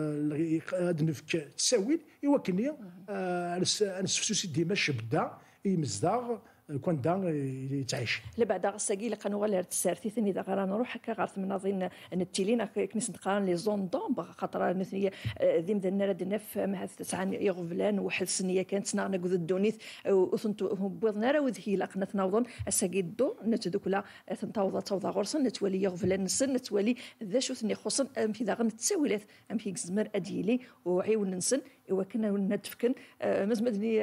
ادنفك تساويل يوكلني آه نسفسوسي ديما شبدا يمزداغ كون دا يتعيش لبعد غساقي لقانو غير تسارتي ثاني دا غير نروح هكا غارث من ناظرين التيلين كنيس نتقارن لي زون دومبر خاطر مثلي ذي مدنا راد نف مع تسعه يغفلان واحد سنيه كانت نانا قذ الدونيث وثنتو بوضنا راه وذهي لقنا تناوضن الساقي الدو نتدوكلا تنتاوض توضا غرسن نتولي يغفلان نسن نتولي ذا شو ثني خصن ام في داغن تساويلات ام في زمر اديلي وعيون نسن ايوا كنا ندفكن مزمدني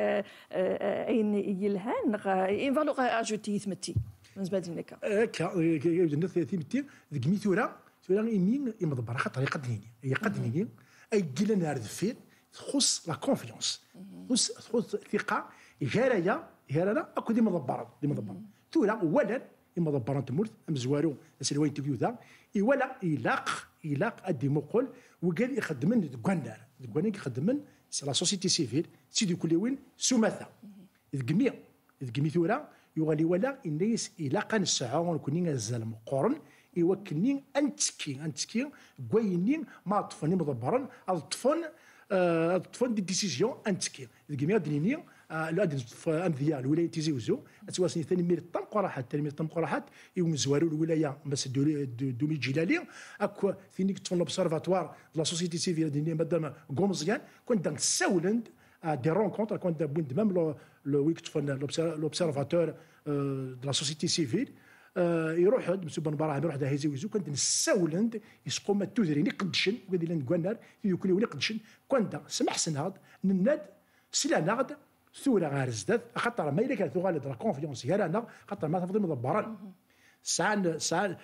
اين يلهان إن فالو أجوتي ثمتي من زبادي نكا. هكا الناس ثمتي ذيك ميثورا ثورا يمين يمضبر خاطر يقدنيني يقدنيني أي جيل نهار دفير تخص لا كونفيونس تخص تخص ثقة جارية جارنا أكو دي مضبر دي مضبر ثورا ولا يمضبر تمرت أم زوارو السلوين تبيو ذا ولا يلاق يلاق الديمقل وقال يخدمن دكوانار دكوانار يخدمن لا سوسيتي سيفيل سيدي كل وين سماثة الجميع الجميع ثورة يغالي ولا الناس إلى قان الساعة ونكوني نزل مقارن يوكلني أنتكي أنتكي قويني ما طفني مضبرا الطفن الطفن دي ديسيزيون أنتكي الجميع دنيني لا أمذية الولاية تيزيوزو أتواسني ثاني مير الطم قراحات ثاني مير الطم قراحات يوم زوارو الولاية بس دومي جلالي أكو ثاني كتفن لوبسيرفاتوار لا سوسيتي سيفيل دنيا مادام غومزيان كنت دانك ساولند des rencontres quand même le le l'observateur de la société civile يروح مسو بن براه يروح دا هيزي ويزو كنت نساولند يسقوم التوذرين يقدشن وقال لنا كوانار يكون يولي يقدشن كوندا سمح سنهاد نناد سلا نغد ثوره غير زداد خاطر ما الا كانت غالد لا كونفيونس هي انا خاطر ما تفضل مدبران ساعه ساعه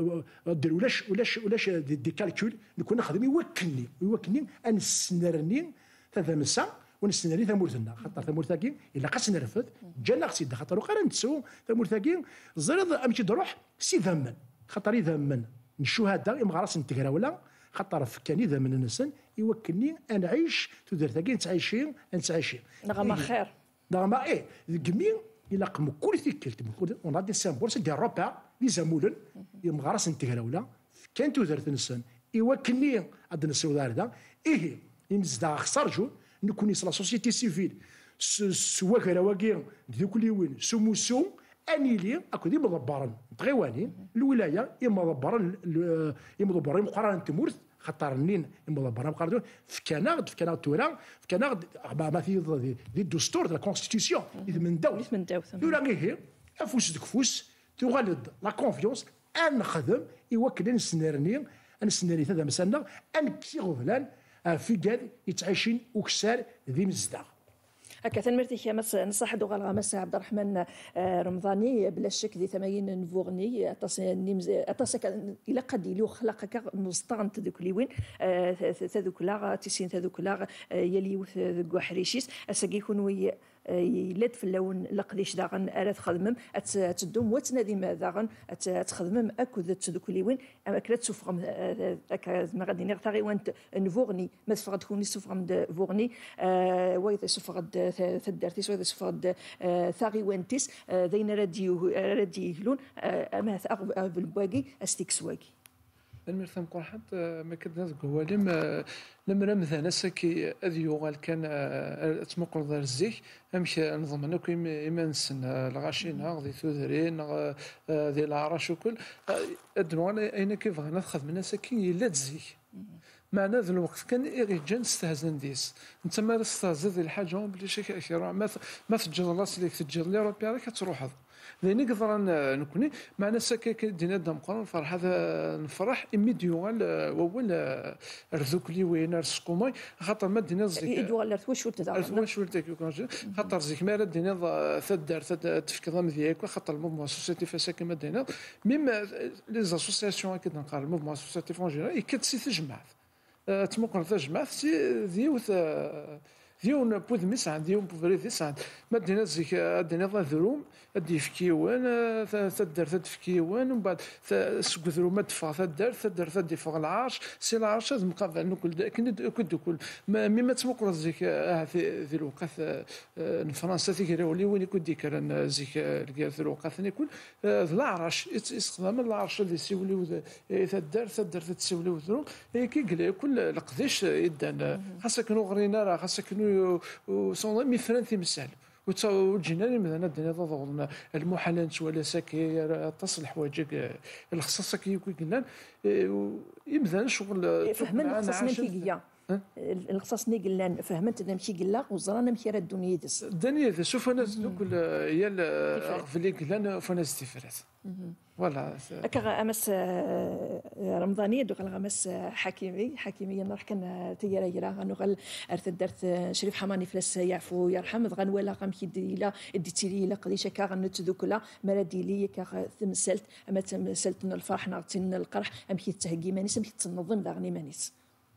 دير ولاش ولاش ولاش دي كالكول نكون نخدم يوكلني يوكلني انسنرني ثلاثه مسا ونستنى ثمورتنا خاطر ثمورتاكي الا قاس نرفد جانا خصي خاطر وقال نتسو ثمورتاكي زرد امشي تروح سي ذمن خاطر يذمن الشهداء يمغرس نتكرا ولا خاطر فكاني ذمن النسن يوكلني نعيش تدرتاكي نتعايشين نتعايشين نغمه خير نغمه ايه الجميع الى قم كل ثيكلت اون غادي سامبول سي دي روبا لي زامولن يمغرس نتكرا ولا كان تدرت النسن يوكلني عند السودار دا ايه يمزدا خسرجو نكوني لا سوسيتي سيفيل سوا كراواكي ذوك اللي وين سموسو اني لي اكو دي مضبرا تغيواني الولايه اما مضبرا اما مضبرا مقارنه تمورث خاطر منين مضبرا مقارنه في كندا في كندا تورا في كندا ما في دي الدستور لا كونستيتيسيون من دوله من دوله تورا غير افوس ديك فوس تغلد لا كونفيونس ان نخدم يوكل نسنرني نسنري هذا مسنا ان كي غفلان في قال يتعايشين وكسار ذي مزداغ هكا تنمرتي كمس نصح دوغ الغمس عبد الرحمن رمضاني بلا شك ذي ثمانين نفوغني اتص نيمز اتص الى قد يلو خلق نسطان تذوك لي وين تذوك لا تسين تذوك لا يلي ذوك حريشيس اسكي يكون وي يلد في اللون لقديش داغن اراد خدمم تدوم وتنادي ما داغن تخدمم اكو ذات لي وين اما كلا تسوفغم اكا ما غادي نغتاغي وانت نفوغني ما تفقد تكون سوفغم فوغني واذا سوفغد ثدرتيس واذا سوفغد ثاغي وانتيس ذين راديو رادي لون اما ثاغ بالبواقي استيكسواقي المرثم قرحت ما كدنا هو لما لما رمز نسكي اذيو قال كان تمقر ذا الزيك امشي نظم انكم اما نسن الغاشين ذي ثوذرين ذي العرش وكل ادنو انا اين كيف ناخذ من نسكي يلا تزيك معنا ذا الوقت كان إيغي جان استهزن ديس انت ما تستهزئ الحاجه بلي شي كيرا ما ما تجد راس اللي تجد لي ربي عليك تروح لأن نقدر نكوني معنا سكاك دينا دام قرن الفرح هذا نفرح إميديوال وول رزوك لي وين رزقوماي خاطر ما دينا زيك إيدوال رثوش ولتدا رثوش ولتك خاطر زيك ما دينا ثدار تفكر مذياك خاطر الموفمون سوسيتي فاساك ما دينا ميم لي زاسوسياسيون كي نقال الموفمون سوسيتي فون جينيرال كي تسي تجمع تمقر تجمع سي ديوث ديون بود مسعد ديون بفريد سعد ما دينا زيك دينا ذروم ادي فكيوان تدر تدفكيوان ومن بعد سكثرو ما دفع تدر تدر تدي فوق العرش سي العرش هذا مقابل نقول كنت كنت كل مما تمقر زيك في ذي الوقت فرنسا تيكرا ولي وين كنت كان زيك في الوقت نقول العرش استخدام العرش اللي سيولي تدر تدر تسولي وذرو كي قال كل القديش يدان خاصك نغرينا راه خاصك وصون مي فرنتي مسال وتجينا مثلا دنا ضغطنا المحالات ولا ساكي تصل حوايجك الخصاصه كي قلنا يبدا شغل فهمنا خصنا كي القصص ني قلنا فهمت انا مشي قلا وزرانا مشي راه الدنيا دس الدنيا دس شوف انا نقول هي اللي قلنا فانا استفرات فوالا هكا امس رمضانيه دوك الغمس حكيمي حكيمي نروح كان تيرا يرا غنغل ارث درت شريف حماني فلاس يعفو يرحم غنولا غمشي ديلا ديتي لي لا قديش كا غنتذكلا مرادي لي كا تمثلت اما تمثلت الفرح نعطينا القرح امشي تهكي مانيس امشي تنظم داغني مانيس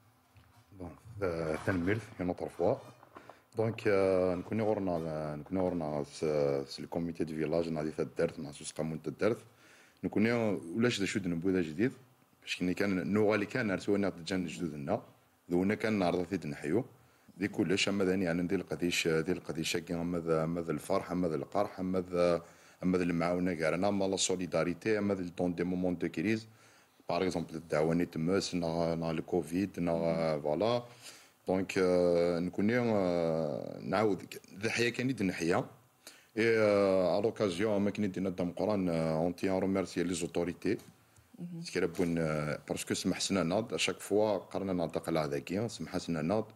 بون تنميرث يا نوتر فوا دونك نكوني غورنا نكوني غورنا في الكوميتي دو فيلاج نادي تدرت مع سوس قامون تدرت نكوني ولاش ذا شود نبوذا جديد باش كني كان النوغه اللي كان رسونا تجان جدودنا ذونا كان نعرض في نحيو ذي كلش اما ذاني يعني ندير القديش ديال القديش كي اما ذا اما ذا الفرح اما ذا القرح اما ذا اما ذا المعاونه كارنا اما لا سوليداريتي اما ذا طون دي مومون دو كريز باغ اكزومبل الدعواني تماس نا نا الكوفيد نا فوالا دونك نكوني نعاود ضحيه كان يد نحيه اي ا لوكازيون ما كاين دينا دام قران اون تي ريميرسي لي زوتوريتي سكربون باسكو سمح لنا ناض اشاك فوا قرنا نعطيق العذاكيه سمح لنا ناض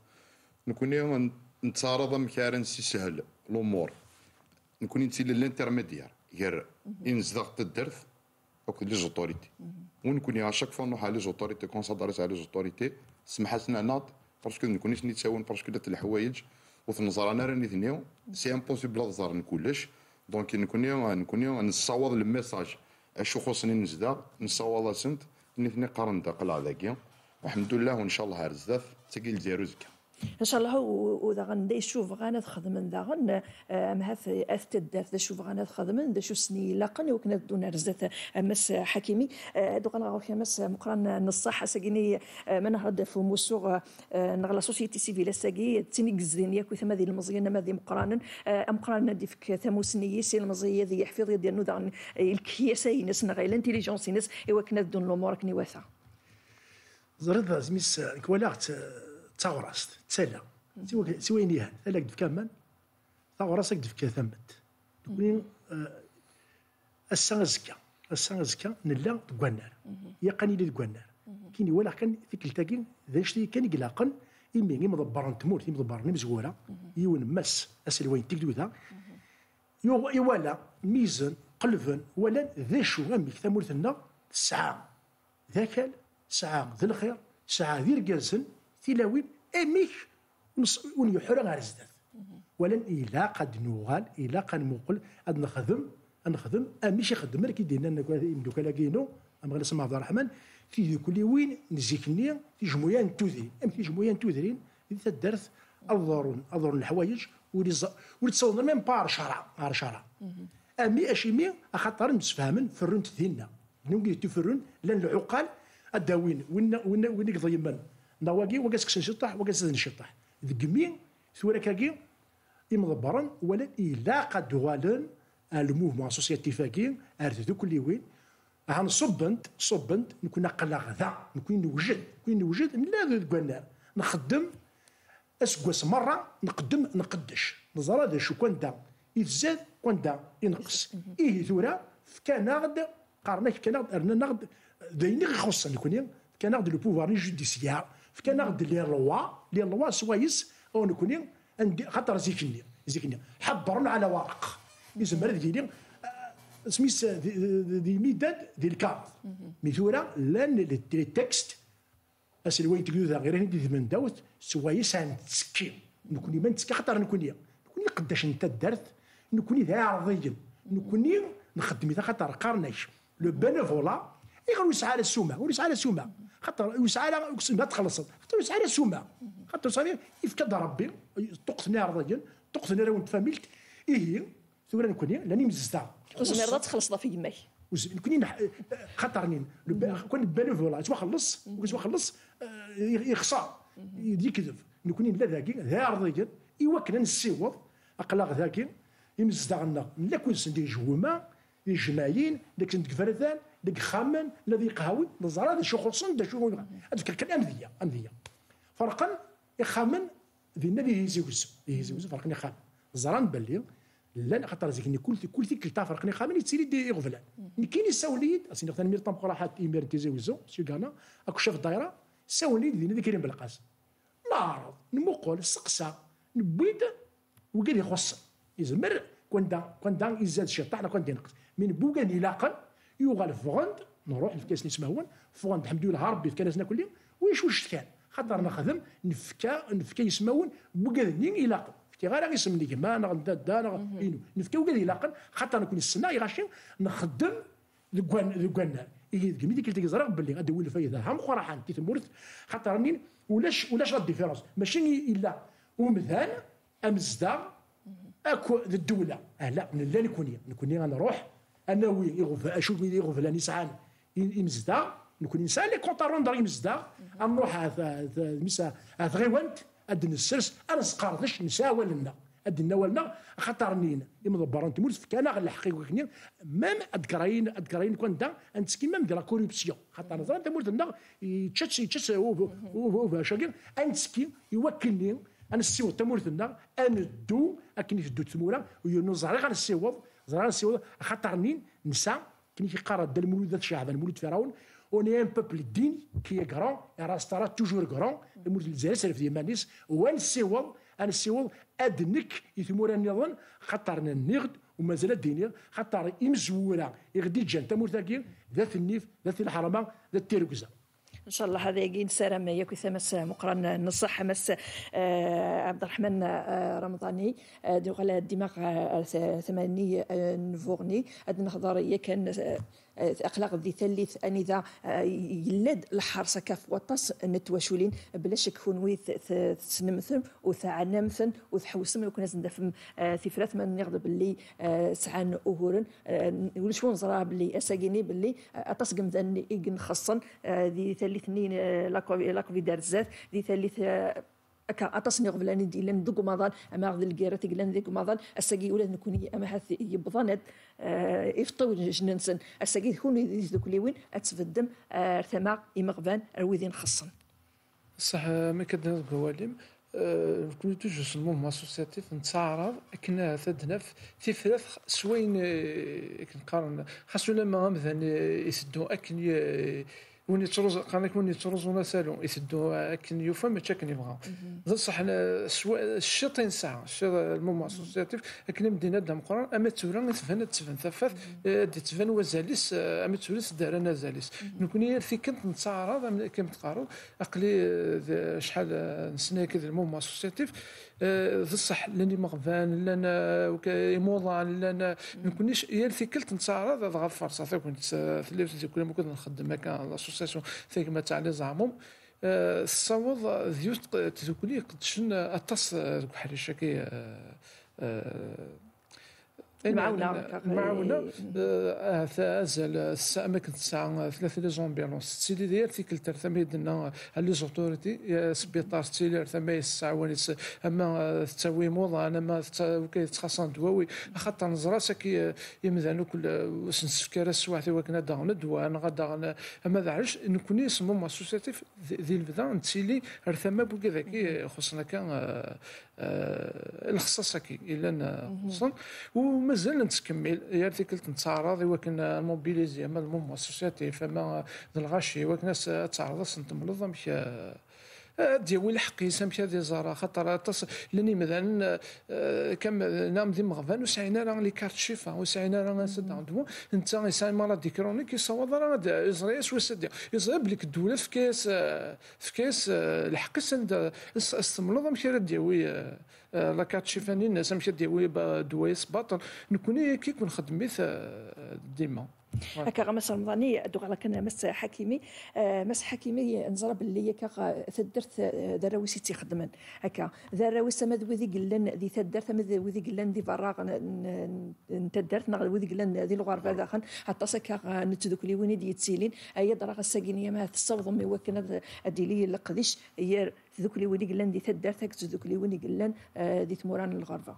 نكوني نتعارض مكارن سي سهل الامور نكوني نتي للانترميديار غير انزدغ تدرث اوك لي زوتوريتي ونكوني اشاك فوا نروح على لي زوتوريتي كونسادريت على لي زوتوريتي سمح لنا ناض باسكو نكونيش نتساون باسكو دات الحوايج وثنزر انا راني ثنيو سي امبوسيبل نزار نكولش دونك نكوني نكوني نصاوض الميساج اشو خصني نزدا نصاوض سنت نثني قرن داقل هذاكيا والحمد لله وان شاء الله رزاف تقيل ديالو زكا ان شاء الله وذا غندي شوف غانا تخدم ذا غن مهاث اثتد ذا شوف غانا تخدم ذا شو سني لاقني وكنا دون رزات مس حكيمي دو غنغاو في مس مقرن نصح ساكيني من هذا في موسوغ نغلا سوسيتي سيفيل ساكي تيني كزين ياكو ثما ذي المزيان ما ذي مقران مقران دي فك ثموسني سي المزيه ذي يحفظ ديال ذا الكياسين ناس نغير الانتيليجونس ناس ايوا كنا دون الامور كني واثا زرد زميس كولاغت تاغراست تسالى سوى سوى نيهان ثلاك دف كمان تاغراست دف كثمت نكوني السان زكا السان زكا نلا تقنار يقاني لي تقنار كاين ولا كان فيك التاكين ذا شتي كان يقلاقن يمي مدبر تموت مدبر مزوره يون مس اسلوين تيكدو ذا يو يوالا ميزن قلبن ولا ذا شو امك ثمورتنا ساعه ذاك ساعه ذا الخير ساعه ذي رقازن تلاوين اميك ونيحرى على الزداد ولن إلا قد نوغال إلا قد نقول أد نخدم نخدم أميش يخدم لك يدينا ندوك لاكينو أما غير سمع عبد الرحمن في كل وين نزيكني في جمويا نتوذرين أم في جمويا نتوذرين إذا تدرت أضرون أضرون الحوايج ولتصور من بار شرع بار شرع أمي أشيمي أخطر نتفاهمن فرن تثينا نوقي تفرن لأن العقال الداوين وين وين وين يقضي من نواقي وقاسك نشطح وقاسك نشطح ذقمي ثورة كاكي يمضبرن ولا إلا قد غالن الموفمون اسوسياتيف ارتدو كل وين عن صبنت صبنت نكون نقل غذا نكون نوجد نكون نوجد لا قلنا نخدم اسكواس مره نقدم نقدش نزرا هذا شو كون دا يتزاد كون دا ينقص ايه ثورة كان نغد قارنا كان نغد ارنا نغد دايني يخص نكون كان نغد لو بوفوار جوديسيار كان نغد لي لوا لي لوا سوايس او نكون خاطر زيكني زيكني حبرنا على ورق يسمى ديالي سميس دي ميداد ديال الكارت ميثورا لان لي تكست اسلوين تقول غير هندي من داوت سوايس عن تسكي نكوني ما نتسكي خاطر نكوني نكوني قداش انت درت نكوني ذا عرضيا نكوني نخدم اذا خاطر قارناش لو بينيفولا يغير يسعى على السومه ويسعى على السومه خاطر يسعى على ما تخلص خاطر يسعى على السومه خاطر صافي يفكد ربي طقتني عرضيا طقتني راه تفهمت ايه ثورة نكوني لاني مززتا وزمير لا تخلص في يماك نكوني خاطرني كون بانوفولا توا خلص توا خلص يخسر يكذب نكوني لا ذاكي ذا عرضيا ايوا كنا نسيوض اقلاق ذاكي يمززتا غنا لا كنت ندير جوما دي جماعين داك نتكفرثان داك خامن الذي قهوي نزرا هذا شو خصن دا شو هذيك كان امذيه امذيه فرقا يخامن ذي النبي يزوز يزوز فرقني خام زران باللي لا خاطر زيكني كل كل ذيك التا فرقني خامن يتسيري دي غفلان كاين الساوليد اسيني ثاني ميرطام قراحات ايمير تيزوزو سي كانا اكو شاف الدايره الساوليد ذي نذي كريم بالقاس نعرض نمقول سقسا نبيد وقال يخص يزمر كوندا كوندا يزاد شي طاح كون ينقص من بوغان يلاقن يوغال فغند نروح لكاس نسمعون فغند الحمد لله ربي في كناسنا كلهم ويش واش كان خاطر نخدم نفكا نفكا يسمعون بوغان يلاقن فكي غير يسمني كما انا غدا دا نفكا وقال يلاقن خاطر نكون السنه يغاشي نخدم لكوان لكوان إيه كميتي كنت كزرق باللي غادي يولي فايده هم قراحان كي تمورت خاطر راني ولاش ولاش لا ديفيرونس ماشي الا ومثال امزدا اكو الدوله اه لا من لا نكوني نكوني انا نروح انا وي يغف اشوف وين يغف لاني سعان يمزدا نكون انسان لي كونطارون دار يمزدا نروح مسا غيوانت ادن السرس انا سقارتش نساوى لنا ادنا ولنا خاطر نين يمضبرون تموت في كان على الحقيقه كني ميم ادكراين ادكراين كنت انت كيما مدير لا كوربسيون خاطر نظر تموت لنا يتشتش يتشتش هو شاكين انت كي يوكلني انا السيوط تمورت لنا انا دو اكني تدو تموره وينوزاري غير السيوط زرا السيوط خاطر نين نسا كني كيقرا دا المولود الشعب المولود فرعون اوني ان بوبل دين كي غران راستارا توجور غران المولود الجزائر سالف ديال مانيس وين السيوط انا السيوط ادنك يثمور النظام خاطرنا النغد ومازال الدنيا خاطر يمزوره يغدي جان تمورتاكي ذات النيف ذات الحرمه ذات التيركزه ان شاء الله هذا يجين سلام ياكو ثمس مقرن نصح مس آه عبد الرحمن آه رمضاني آه دوغلا الدماغ آه ثماني آه نفورني اد نهضر يكن آه اخلاق ذي ثالث ان اذا آه يلد الحرصه كاف وطس نتواشولين بلا شك كون ويث تسنمثم وثعنمثن وثحوسم وكنا زندفم آه ثفرات من يغضب اللي آه سعان اهورن آه ولشون زرا باللي اساقيني باللي اتصقم ذن ايغن خصن آه ذي ثالث نين لاكوفي دار الزات ذي ثالث اكا اتصني غفلاني دي لان دوك ماضان اما غد الكيرات قلان ذيك ماضان اساقي ولا نكون اما هاث يبضاند يفطو جننسن اساقي تكون يذوك لي وين اتفدم ثما يمغبان رويدين خصن صح ما كدنا قواليم كل توجس المهم اسوسياتيف نتعرض كنا ثدنا في ثلاث سوين كنقارن خاصو لما مثلا يسدوا اكن وني تروز قال لك وني تروزونا سالون يسدوا اكن يفهم ما كان يبغى بصح انا الشطين ساعه المهم اسوسياتيف كنا مدينه دام قران اما تورا تفن تفن ثفاث تفن وزاليس اما توريس دارنا زاليس نكون في كنت نتعرض كم تقارو اقلي شحال سنه كذا المهم اسوسياتيف بصح لاني مغفان لنا موضان لنا نكونيش هي الفكرت نتعرض هذا فرصه كنت ثلاثه كل ما كنت نخدم هكا الاسوسياسيون ثيك تاع لي زعمهم الصوض ديوت تذكري قدشن اتص بحال هكا المعاونه المعاونه ازال الاماكن تاع ثلاثه لي زومبيرونس سيدي ديال تيكل ثمي دنا لي زوتوريتي سبيطار تيلر ثمي الساعواني اما تسوي موضه انا ما كيتخاصن دواوي خاطر نزراسه كي يمذانو كل سنسفكر السواعث وكنا داغنا دواء انا غدا اما علاش نكون اسمهم اسوسياتيف ذي البدا نتسيلي رثما بو كذاك خصنا كان الخصاصه كي الا خصنا ومازال نتكمل يا ارتيكلت نتعرض ولكن الموبيليزي اما المهم اسوسياتيف اما الغاشي ولكن تعرض نتمرض مش ديوي الحق يسمى دي زارا خاطر تص لاني مثلا كم نام دي مغفان وسعينا راه لي كارت شيفا وسعينا راه سد عندهم انت يساي مرض كرونيك يصوض راه ازريس وسد يصيب لك الدوله في كاس في كاس الحق سند استمرض مشي ديوي لا كارت شيفاني الناس مشي ديوي دوايس باطل نكون كي كنخدم ديما هكا غمس رمضاني دوغ على كان مس حكيمي مس حكيمي نزرب باللي كا ثدرت دراويسي تيخدمن هكا دراويس ما ذوي قلن ذي ثدرت ما ذوي قلن ذي فراغ نتدرت نغ ذوي قلن ذي الغرفه داخل حتى سكا نتذوك لي وين دي تسيلين اي درا الساكينيه ما تصوض مي وكنا اديلي لقديش هي ذوك لي وين قلن ذي ثدرت تذوك لي وين قلن ذي ثموران الغرفه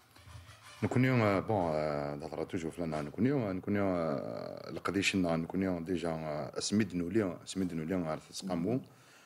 نكون يوم بون هضره توجو فلان نكون يوم نكون يوم القديش نكون يوم ديجا اسميد نولي اسميد نولي عرفت تسقامو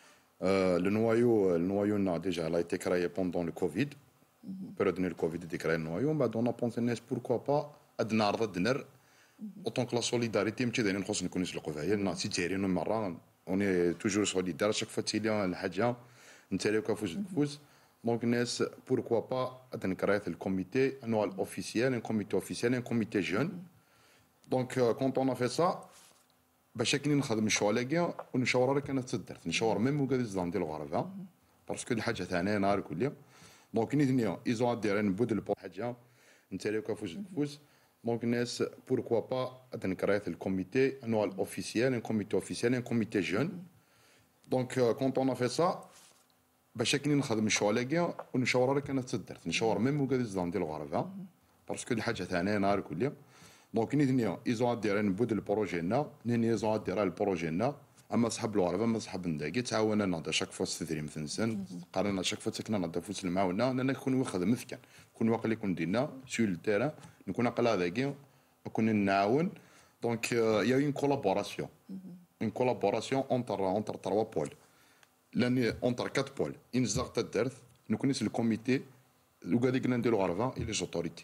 لو نوايو النوايو نا ديجا لا ايتي كراي بوندون لو كوفيد بيريود نو كوفيد دي كراي النوايو بعد اون بونسي الناس بوركوا با ادنا رض دنر اوتون كلا سوليداريتي متي دايرين خص نكون نسلقوا فيها نا سي تيرين مره اوني توجور سوليدار شاك فاتيلي الحاجه نتاليو كفوز كفوز Donc, pourquoi pas créer le comité annuel officiel, un comité officiel, un comité jeune. Donc, euh, quand on a fait ça, chacun نخدم الشغل ونشاور راه كانت تدار نشاور ميم وقاد الزان ديال الغرفه باسكو الحاجه ثانيه نهار كل دونك نيتنيا ايزو دير نبود البو حاجه نتاليو كفوز كفوز دونك الناس pourquoi pas créer le comité annuel officiel, un comité officiel, un comité jeune. Donc, euh, quand on a fait ça, باش كني نخدم الشغل ونشاور راه كانت تدار نشاور ميم وقاد الزان ديال الغرفه باسكو الحاجه ثانيه نهار كل دونك نيتنيا ايزو دير نبود البروجينا نيني ايزو دير البروجينا اما صحاب الغرفه اما صحاب نداكي تعاوننا نهضر شاك فوا تدريم ثنسن قررنا شاك فوا تكنا نهضر فوس المعاونه انا نكون واخد مثكن نكون واقع اللي كون دينا سو التيران نكون اقلا هذاكي نكون نعاون دونك يا اون كولابوراسيون اون كولابوراسيون اونتر اونتر تروا بول لاني اونتر كات بول ان زاغ تدرت نكون نس الكوميتي وقاعد قلنا نديرو غرفه اي لي زوتوريتي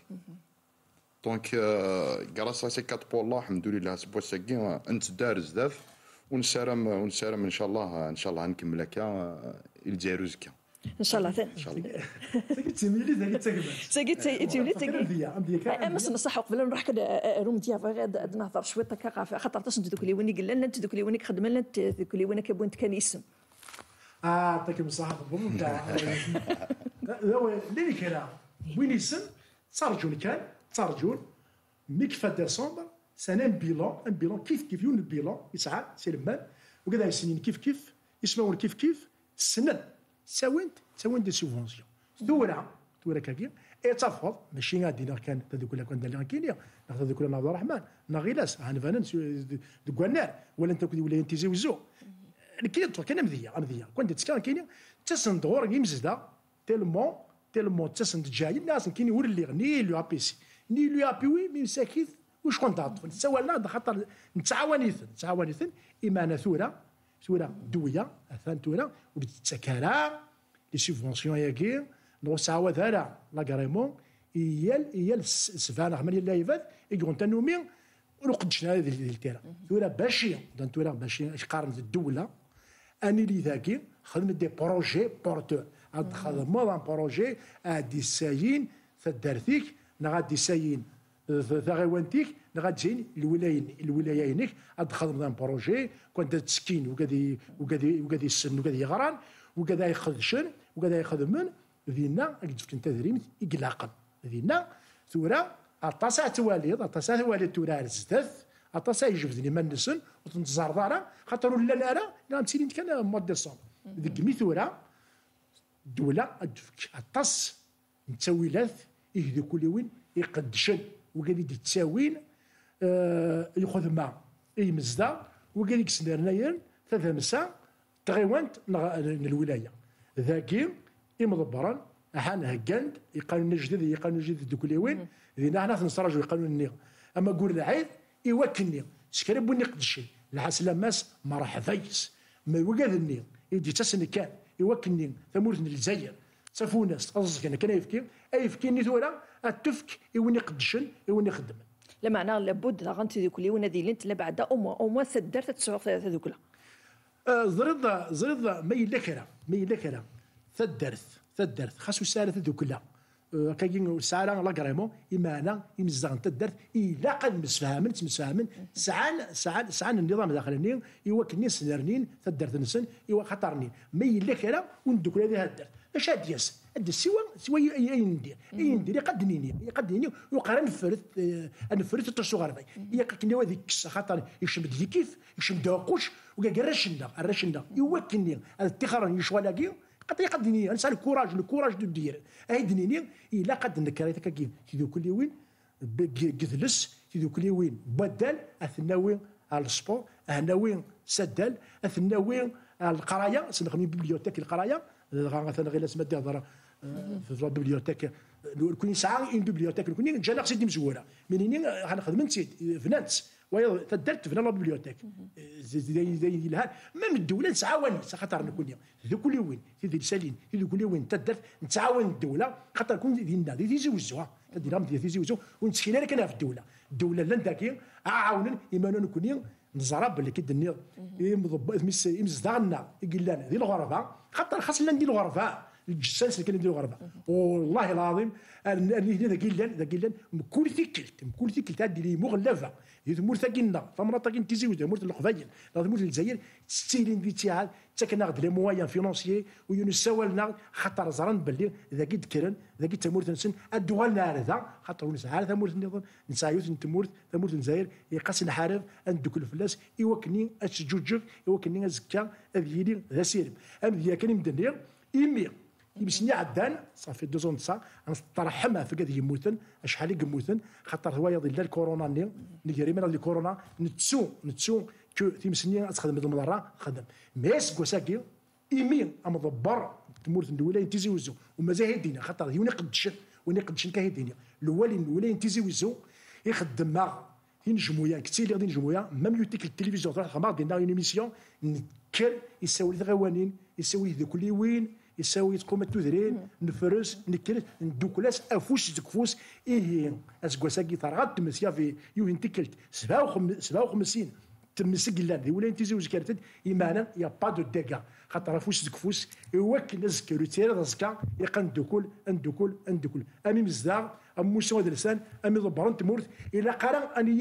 دونك غراس سي كات بول الله الحمد لله سبوا ساكي انت دار بزاف ونسارم ونسارم ان شاء الله ان شاء الله نكمل هكا الجزائر زكا ان شاء الله ان شاء الله سكت تميلي ذاك تسكت سكت تميلي تسكت اما نصح قبل نروح كذا روم ديال غير نهضر شويه هكا خاطر تاش ندوك لي ويني قال لنا ندوك لي ويني خدمنا لنا ندوك لي ويني كبون كان اسم اه يعطيك الصحه بوم تاع لا اللي كان وين يسم ترجون كان ترجون مي كيف ديسمبر سنه بيلون ان بيلون كيف كيف يون البيلون يسعى سي المال وكذا السنين كيف كيف يسمعون كيف كيف السنه ساوينت ساوين دي سوبونسيون دورا دورا كبير اي تفض ماشي غادي كان هذوك اللي كنا دايرين كينيا ناخذ هذوك مع عبد الرحمن ناغيلاس عن فانن دو كوانار ولا انت كنت ولا انت زوزو كاين كان مذيه مذيه كنت تسكان كاين تسن دور يمزدا تيلمون تيلمون تسن جاي الناس كاين يقول اللي غني لو ابيسي ني لو ابيوي مي مساكيت واش كنت تعطف نتساوى خاطر نتعاونيثن نتعاونيثن اما انا ثوره ثوره دويه ثان ثوره وبتسكرا لي سوبفونسيون ياكي نو سعود هذا لاكاريمون يال يال سفانا عمل لا يفات يقول تنومي ونقدشنا هذه التيرا تورا باشي دان تورا باشي قارن الدوله اني لي ذاكي خدمت دي بروجي بورتور عاد خدموا ان بروجي ادي ساين فدارتيك غادي ساين ثغيوانتيك غادي تجين الولايين الولايينك عاد خدم ان بروجي كنت تسكين وكادي وكادي وكادي السن وكادي يغران وكذا يخدشن وكذا يخدمن ذينا كتفكن تدريم يقلاقن ذينا ثورا اطاسا تواليض اطاسا تواليض تورا رزدث اطاسا يجبدني من نسن وتنتظر دارا خاطر ولا نارا لا مسيرين كان مو ديسمبر ذيك ميثورا الدوله ادفك اطاس متساويلات يهدي كل وين يقدشن وكادي تساوين آه ياخذ ما يمزدا وكادي كسنرنايا ثلاثه مساء تغيوانت الولايه ذاكي يمضبرا احنا هكاند يقانون جديد يقانون جديد دوك وين ذينا حنا نسترجعوا يقانون النيغ اما قول العيد يوكلني سكرب وني قدشي الحاس لماس ما راح فايس ما وقاد النيغ يجي تسن كان يوكلني ثمورة الجزائر صافوناس قصص كان كان يفكي اي يفكيني ثورا التفك يوني قدشن يوني خدم لا معناه لابد غنتي ذوك اللي وين هذه اللي بعد او موا او موا سدرت تسوق هذوك زريضة زريضة ما يلا كرا ما يلا كرا ثدرت ثدرت خاصو سالة ذوكلا كاين سالا لا كريمون إمانا يمزغن تدرت إلا قد مسفهمن تمسفهمن سعان سعان سعان النظام داخلني يوكلني سنرنين ثدرت نسن يوا خطرني ما يلا كرا وندوك هذه هدرت اش هاد ياس هاد سوا سوا اي ندير اي ندير يقدنيني يقدنيني وقرا نفرت نفرت التصو غربي يقكني هذيك خاطر يشمد لي كيف يشمد قوش وكا رشندا الرشندا يوكلني الاتخار يشوالاكي قد يقدني نسال الكوراج الكوراج دو دير ايدنيني الا قد نكريت كاكين تيدو كل وين جذلس تيدو كل وين بدل اثناوي على السبور اثناوي سدل اثناوي القرايه سنخدم بيبليوتيك القرايه مثلا غير لازم تهضر في البيبليوتيك كل ساعه اون بيبليوتيك كل جانا سيدي مزوره منين غنخدم سيد في نانس ويا تدرت في البيبليوتيك زي زي لها ميم الدوله نتعاون خاطر نكون ذو كل وين في سالين في كل وين تدرت نتعاون الدوله خاطر كون ديالنا دي تيزوجوها كديرها دي تيزوجو ونتسكينا لك انا في الدوله الدوله لا نداكي عاونن ايمانو نكون نزرب اللي كدني يمضب مس يمزدغنا يقول لنا ذي الغربه خاطر خاص لنا ندير الغربه الجساس اللي كنديرو غربه والله العظيم اللي هنا ذاك اللان ذاك اللان مكل ثكلت مكل ثكلت هادي لي مغلفه يمور ثقيلنا فمناطق تيزيوز مور القبايل مور الجزائر ستيلين دي تاع تاكنا غد لي مويان فينونسيي وينساولنا خاطر زران باللي ذاك ذكرن ذاك تمور تنسن الدول هذا خاطر ونسعى ثمور النظام نسايوت تمور تمور الجزائر يقاس نحارب ندوك الفلاس يوكني اشجوجك يوكني زكا اذيلي ذا سيرم ام ذا كان مدني يمي يمشي عدان صافي دو زون سا نترحمها في كذا يموتن شحال يموتن خاطر هو يضل لا الكورونا ني نيري من الكورونا نتسو نتسو كو تيمسني تخدم المضره خدم ميس كوساكي ايمين ام ضبر تمورت الولايه تيزيوزو ومازال هيدينا خاطر يوني قدش وني قدش كهيدينا الوالي الولايه تيزيوزو يخدم مع ينجمويا كثير غادي نجمويا ميم يوتيك التلفزيون تروح خمار دينا اون ايميسيون نكر يساوي الغوانين يساوي ذوك اللي وين يساوي تقوم تدرين نفرس نكرس ندوكلاس افوس تكفوس ايه اسكواساكي ترغد تمسيا في يوين تكلت سبعة وخمسين تمسك لان ذي ولا انت زوج كارتد يمانا يا با دو ديغا خاطر افوس تكفوس يوكل السكيورتي رزكا يقن دوكل اندوكل اندوكل امي مزدار ام موسى ودرسان امي ضبرن تمورت الى قرا اني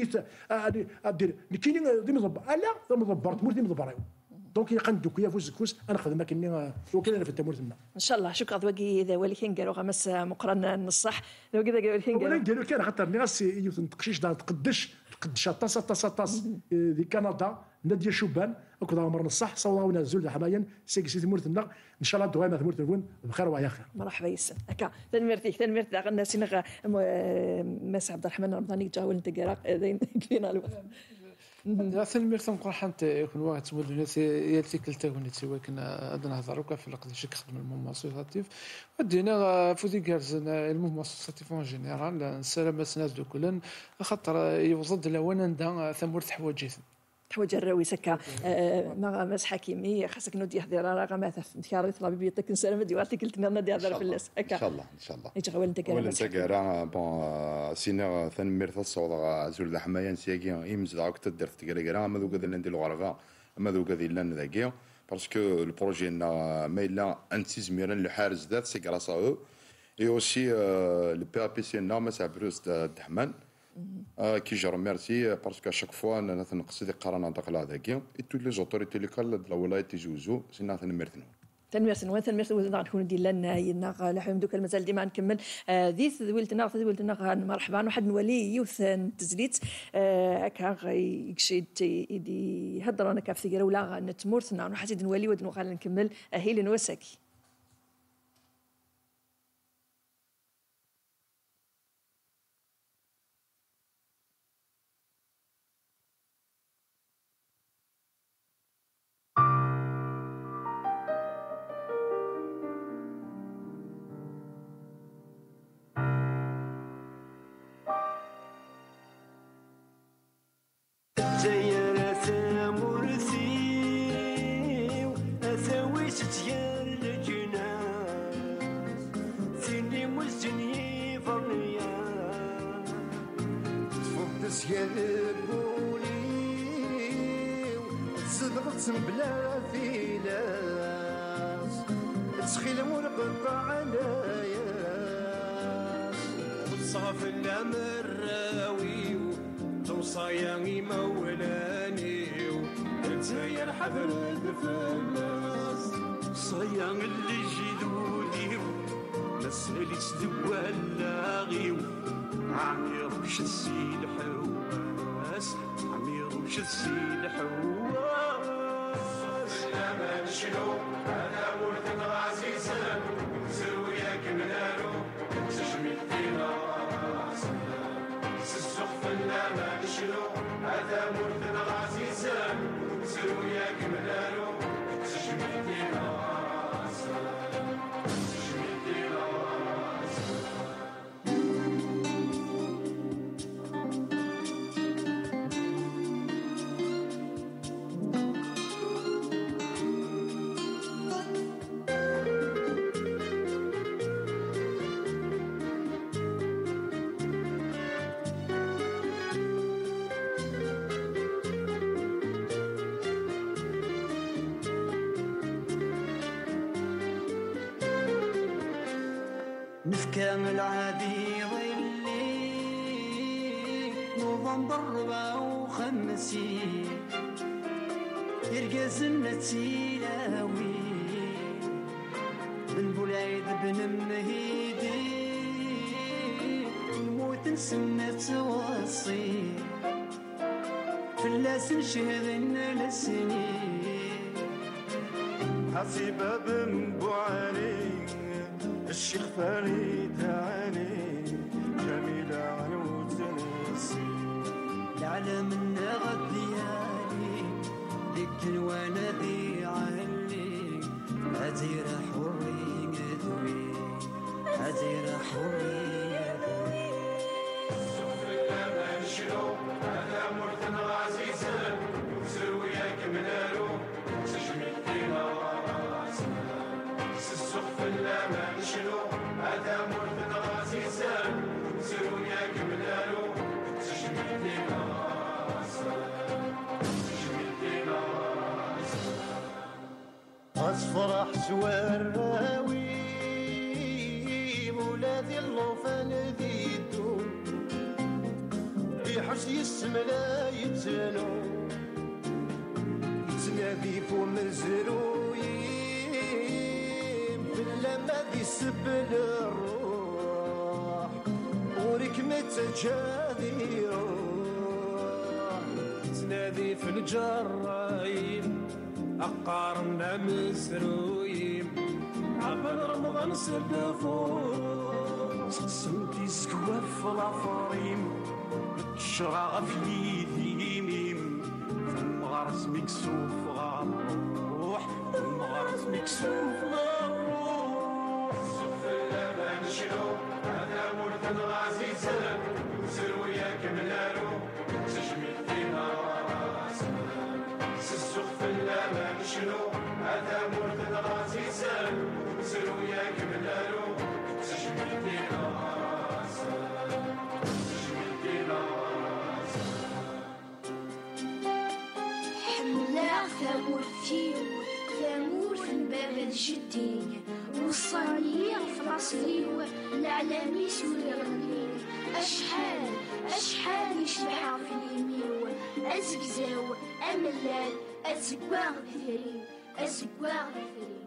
ادير كاين دي مضبر لا مضبرت مورت مضبر دونك يقندوك يا فوز كوس انا خدمه كني وكيل انا في التمور تما ان شاء الله شكرا ذوقي ذا ولكن قالوا غمس مقرن الصح ذوقي ذا ولكن قالوا قالوا كان خاطر ناس يوثن تقشيش دار تقدش تقدش طاس طاس طاس في كندا ناديه شوبان وكذا عمرنا الصح صورونا زول حمايا سيك سي تمور تما ان شاء الله دوما تمور تكون بخير وعلى خير مرحبا يسن هكا تنمرتي تنمرت غنا سينغ مس عبد الرحمن رمضاني جاول انت قراق كفينا الوقت مثلا مرتم قرحان يكون واحد تمول الناس يالتيكلتا ونيتي ولكن هذا نهضر وكا في القضيه شي كخدم المومون اسوسياتيف ودينا فودي كارزن المومون اسوسياتيف اون جينيرال سلامة ناس دوكلن خاطر يوزد لوانا ندا ثمور تحواجيت حوايج الراوي سكا ما مس حكيمي خاصك نودي يحضر راه ما ثخاري طلبي بيتك نسلم دي وقت قلت لنا ندي هذا في الناس ان شاء الله ان شاء الله يتغول انت ولا انت كرا بون سينا ثنمير تصوض عزول الحمايه نسيكي يمز داك تدير تكرا ما دوك ندير الغرفه ما دوك لان ذاكيا باسكو البروجي نا ما الا انت زميرا الحارس ذات سي غراس او اي اوسي لو بي بي سي نا ما سابروس الدحمان كي جو ريميرسي باسكو اشاك فوا انا تنقص دي قرانا داك هذاك اي تو لي زوتوريتي لوكال د الولايه تيجوزو سينا ثنميرتنو تنميرسن وين تنميرسن وين نكون دي لنا ينا لحم دوك المازال ديما نكمل ذيث ولتنا ولتنا مرحبا واحد نولي يوث تزليت هكا يكشي يهضر انا كاف ثقيره ولا نتمورثنا وحسيت نولي ود نخلي نكمل هيلين وساكي بلا فيلاس تسخيل مرقط عليا وتصاف الامر راوي توصايا مولاني تسير حفر الفلاس صيا اللي جدودي مسالي تدوى اللاغي عمير وش السيل حواس عمير وش السيل حواس ما نشلو انا ولد العزيز زوياك منارو تشمل فينا السخف لا ما نشلو هذا ولد العزيز زوياك منارو تشمل فينا تشمل فينا نفكام العادي ظلي نوفمبر ربعة وخمسين يرقى زنة سيلاوي بن بولعيد بن مهيدي نموت نسنة وصي فلاس نشهد للسنين حسيبة بن بوعلي الشيخ فريد علي جميلة عنود نسي العالم النغد ديالي ديك وانا ذي علي هزيرة حري ذوي هزيرة حري ذوي صفر ما نشلو هذا مرتن عزيز زوياك منارو تشمل فينا السخف لا ما نشلو هذا مرتن عزيز زوياك منارو تشمل فينا تشمل فينا أصفرح سوار راوي مولادي اللوفان ذيدو يحس يسم لا يتزانو يتنادي فم الزرويم لما دي سبل الروح وريك متجادي روح تنادي في الجرايم أقارنا مسرويم عبد رمضان سدفور سمتي سكوى في الأفريم الشرع في يدي ميم ثم غرس مكسوف غروح ثم غرس مكسوف غروح صفر ما نشلو هذا مرتن العزيز زروياك منارو تشمل فينا راسنا جدي وصاني في راسليو العلامي سوري غني أشحال أشحال يشبح في اليميو أزقزاو أملال أزقواغ ذري أزقواغ ذري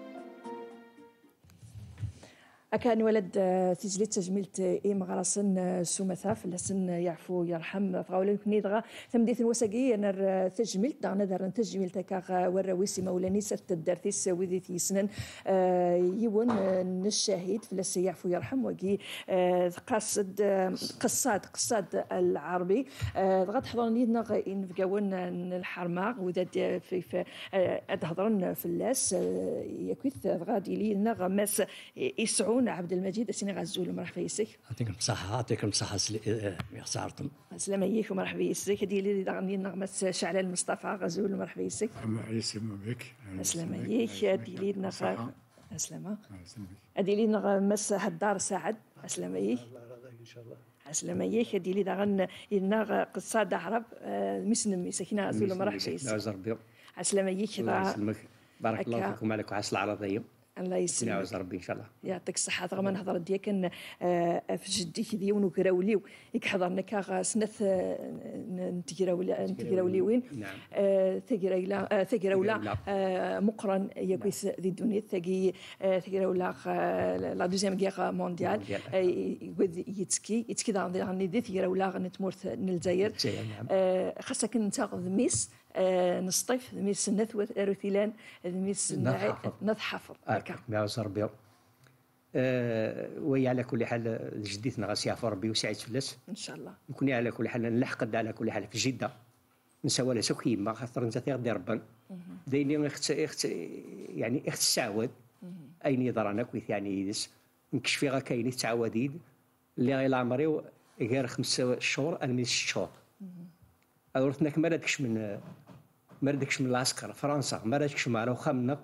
أكان ولد تجلي تجميلت إيم غراسن سومثا فلسن يعفو يرحم فغاولا كنيدغا ثمديث الوساقي أنا تجميلت دغنا دار تجميلت كاغ وراويسي مولاني سرت الدرتيس وذي في سنن يون الشاهد فلس يعفو يرحم وكي قصد قصاد قصاد العربي غاد حضرني نغ إن فقاون الحرماغ وذا في في أدهضرن فلاس يكوث غادي لي نغ ماس يسعون عبد المجيد السيني غزول مرحبا يسك يعطيكم الصحة يعطيكم الصحة سعرتم السلام عليكم مرحبا يسك ديالي دغني نغمة شعلان مصطفى غزول مرحبا يسك يسلم بك السلام عليك ديالي نغ السلامة ديالي نغمة هدار سعد السلام عليك ان شاء الله السلام عليك ديالي دغن نغ قصاد عرب مسلم سكينة غزول مرحبا يسك السلام عليك بارك الله فيكم عليكم عسل العربية الله يسلمك نعوز ربي ان شاء الله يعطيك الصحة رغم نهضر ديال كان في جدي كذي ونكراوليو يك حضرنا كاغ سنث نتكراولي نتكراوليوين نعم ثقيريلا ثقيرولا مقرن يكويس ذي الدنيا ثقي ثقيرولا لا دوزيام غير مونديال يتسكي يتسكي دغني ذي ثقيرولا نتمورث نلزاير خاصك نتاخذ ميس نصطيف ميس نثوث اروثيلان ميس نضحفظ هكا نعوز ربي وهي على كل حال جديتنا غاسي يعفو ربي وسعيد فلاس ان شاء الله نكون على كل حال نلحق على كل حال في جده نسوى لا سوكي ما خاطر انت غير ربان دايني اخت اخت يعني اخت السعواد اين يضرنا كويس يعني يدس نكشفي غا كاين تعاوديد اللي غير عمري غير خمس شهور انا من ست شهور اورثنا ما رادكش من ما رادكش من العسكر فرنسا ما رادكش مع روخامنا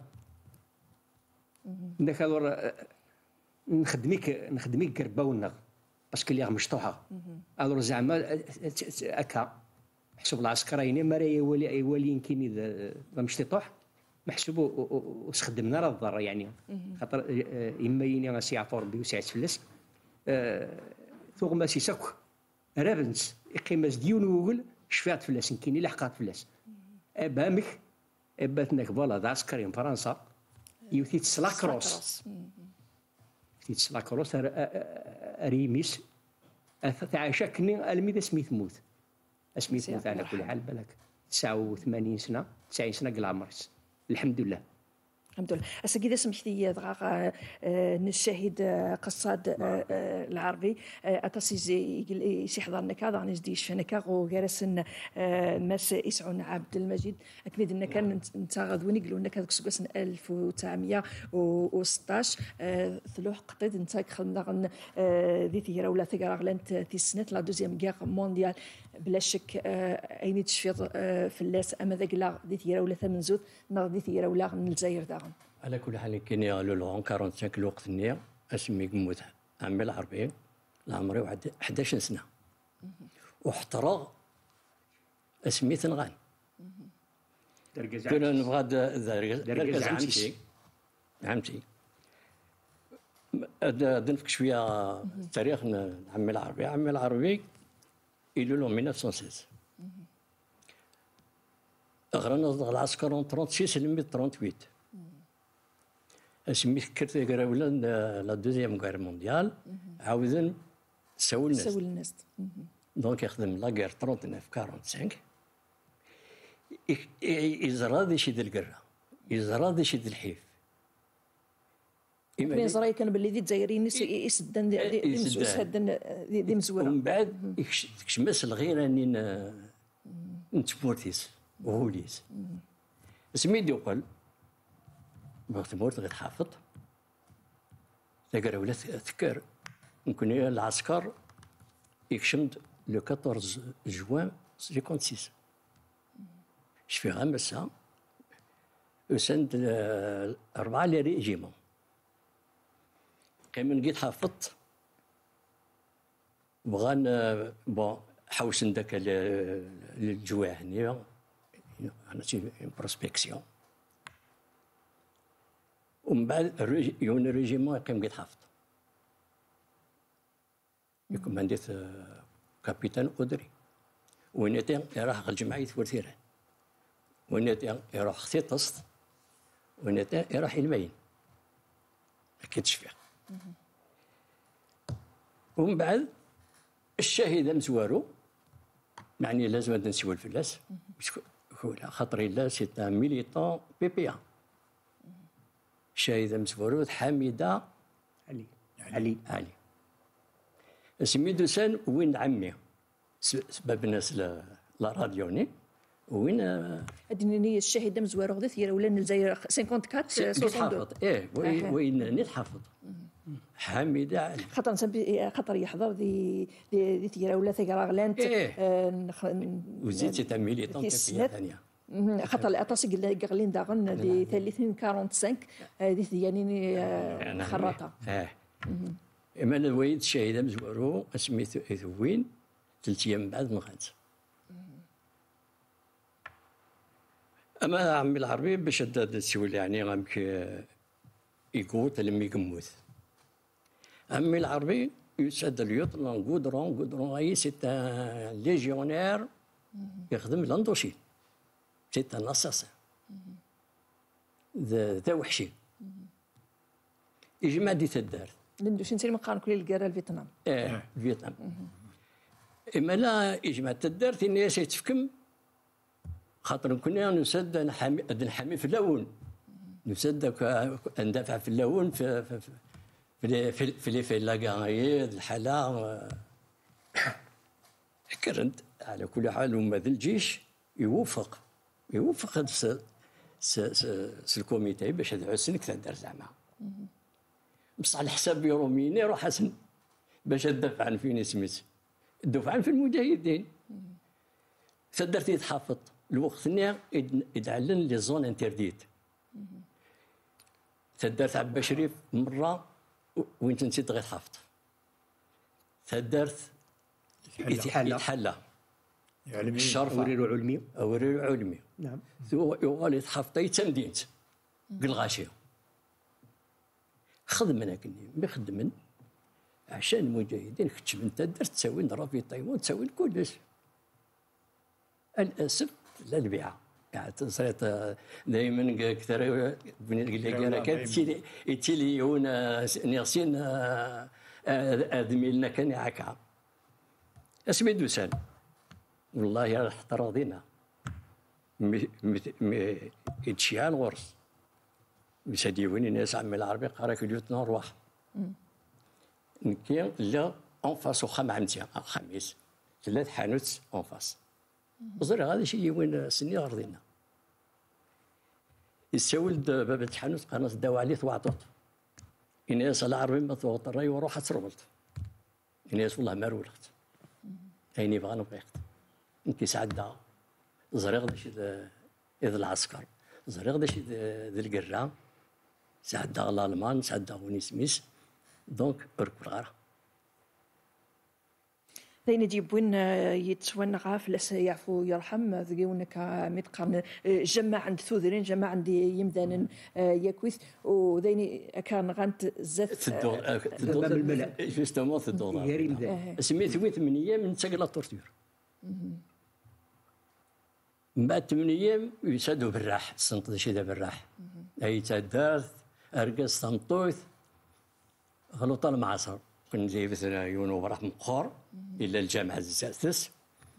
داك الور نخدميك نخدميك قرباونا باسكو اللي مشطوحه الور زعما هكا محسوب العسكريين ما راه يولي يولي يمكن اذا مشطوح محسوب وخدمنا راه الضر يعني خاطر اما يني غاسي يعفو ربي وسعيد فلس ثوغ ماشي ساك رابنس يقيم ديون وقول شفات فلاس كاين لحقات فلاس ابامك اباتناك فوالا عسكريين فرنسا يوثيت سلاكروس يوثيت سلاكروس ريميس تعاشكني الميد سميث موت سميث موت على كل حال بالك تسعة وثمانين سنه تسعين سنه قل عمرس الحمد لله الحمد لله أسا كذا سمحتي دغا نشاهد قصاد العربي أتصي يسي حضرنا كذا نزدي شفنا وجالسن ماس يسعون عبد المجيد أكيد إن كان نتغذوني قالوا لنا كذا سنة ألف وتسعمية وستاش ثلوح قطيد نتاك خلنا ذي ثيرة ولا ثقة غلانت في السنة لا دوزيام غير مونديال بلا شك أين تشفيض في اللاس أما ذاك لا ذي ثيرة ولا ثمن زود نغذي ثيرة ولا من الجزائر داغن على كل حال كاين لو لون خمسة وأربعين الوقت النية اسمي قموت عامي العربي العمري واحد إحدى عشرة سنه واحترى اسمي تنغان كنا نبغى دركز عمتي عمتي نفك شويه تاريخ عمي العربي عمي العربي إلى لو ألف وتسعمية وستة غرانا العسكر ستة وثلاثين لمي ثمانية وثلاثين اسمي كرت كراولا لا دوزيام غير مونديال عاودن ساول الناس ساول الناس دونك يخدم لا غير ثلاثة وثلاثين أربعة يزرى دي شي د القرة يزرى دي شي د الحيف إما يزرى كان باللي دي الجزائريين يسدن دي مسدن دي مزوره ومن بعد يكشمس الغير اني نتبورتيس وهوليس سميدي وقال وقت مورت غير حافظ تقرا ولا تذكر نكون العسكر يكشمد لو أربعطاش جوان ستة وخمسين شفي غمسة وسند أربعة لي ريجيمون كيما لقيت حافظت بغان بون حوس نداك للجواع هنا انا تي بروسبكسيون ومن بعد الريج- يون الريجيمون يقيم قد حافظ يكون عندي كابيتان أودري وينتين يروح الجمعية ورثيران وينتين يروح اختيطست وينتين يروح المين ما كنتش فيه. ومن بعد الشهيد مزوارو يعني لازم نسيو الفلاس خاطر لا سي ان ميليتون بي بي ا الشهيد مزوارو حميده علي علي علي سميتو سان وين عمي سبب الناس لا لا راديوني وين ادني الشهيد مزوار غدي ثيرا ولا الجزائر خمسة وأربعين حافظ ايه وين وين نيت حافظ حميده علي خاطر نسبي خاطر يحضر دي دي, دي ثيرا ولا ثيرا غلانت إيه. آه نخ... وزيد تاع ميليتون ثانيه مهم. خاطر الأطاس قالين داغن دي ثلاثين خمسة وأربعين هذه يعني آه، خراطه اه اما انا الوالد الشهيده مزوارو سميتو اثوين ثلاث ايام بعد ما خانت. اما عمي العربي باش تسول يعني غامك يقوت لما يقموت عمي العربي يسد اليوتن غودرون غودرون اي سي ان ليجيونير يخدم لاندوشي سي ان اساسين ذا وحشي يجمع دي تدار لندوشي نسير مقارن كل القاره الفيتنام اه فيتنام اما لا يجمع تدار تيني سيتفكم خاطر كنا نسد نحمي نحمي في اللون نسد ندافع في اللون في في في في في في لاكايد الحلا كرنت على كل حال وما ذا الجيش يوفق يوفق هذا الكوميتي باش هذا سنك تدار زعما بصح على حساب يوروميني روح حسن باش تدافع عن فين سميت تدافع عن في المجاهدين تدرتي تحافظ الوقت ني يدعلن لي زون انترديت تدرت عبا شريف مره وين نسيت غير حافظ تدرت يتحلى علمي الشرفه وريرو علمي وريرو علمي نعم ثم يوالي تحفظي تمدينت بالغاشيه خدم انا كني مخدمن عشان المجاهدين كتشب انت درت تساوي رافي طيمون تساوي كلش الاسف لا البيعه يعني تصريت دائما كثر بن القلاقه كانت يتيليون نيرسين ادمي لنا كان هكا اسمي دوسان والله راح تراضينا يتشيان غرس مسديوني ناس عمي العربي قرا كليوتنا نروح نكي لا اون فاس وخا عمتي الخميس ثلاث حانوت اون فاس زري هذا شيء وين سني غرضينا يسولد باب الحانوت قناص داو عليه توعطط الناس العربي ما توغط الراي وروح تسربلت الناس والله ما رولت عيني بغا نبغيت انت سعدا زري غدا شي اذ العسكر زري غدا شي ذي القرام سعدا الالمان سعدا وني سميس دونك اركب غاره ذين يجيب وين يتسون غافل يعفو يرحم ذقيونك ميت قرن جمع عند ثوذرين جمع عند يمدان يكويث وذين كان غانت زث تدور تدور بالملأ جوستومون تدور سميت وين ثمانية ايام من تسقلا التورتير من بعد ثمانية ايام يسادوا بالراح السنط شي ذا بالراح اي تدارت ارقص تنطوث غلط المعصر كنا زي مثلا يونو راح مقهور الى الجامعه الزاتس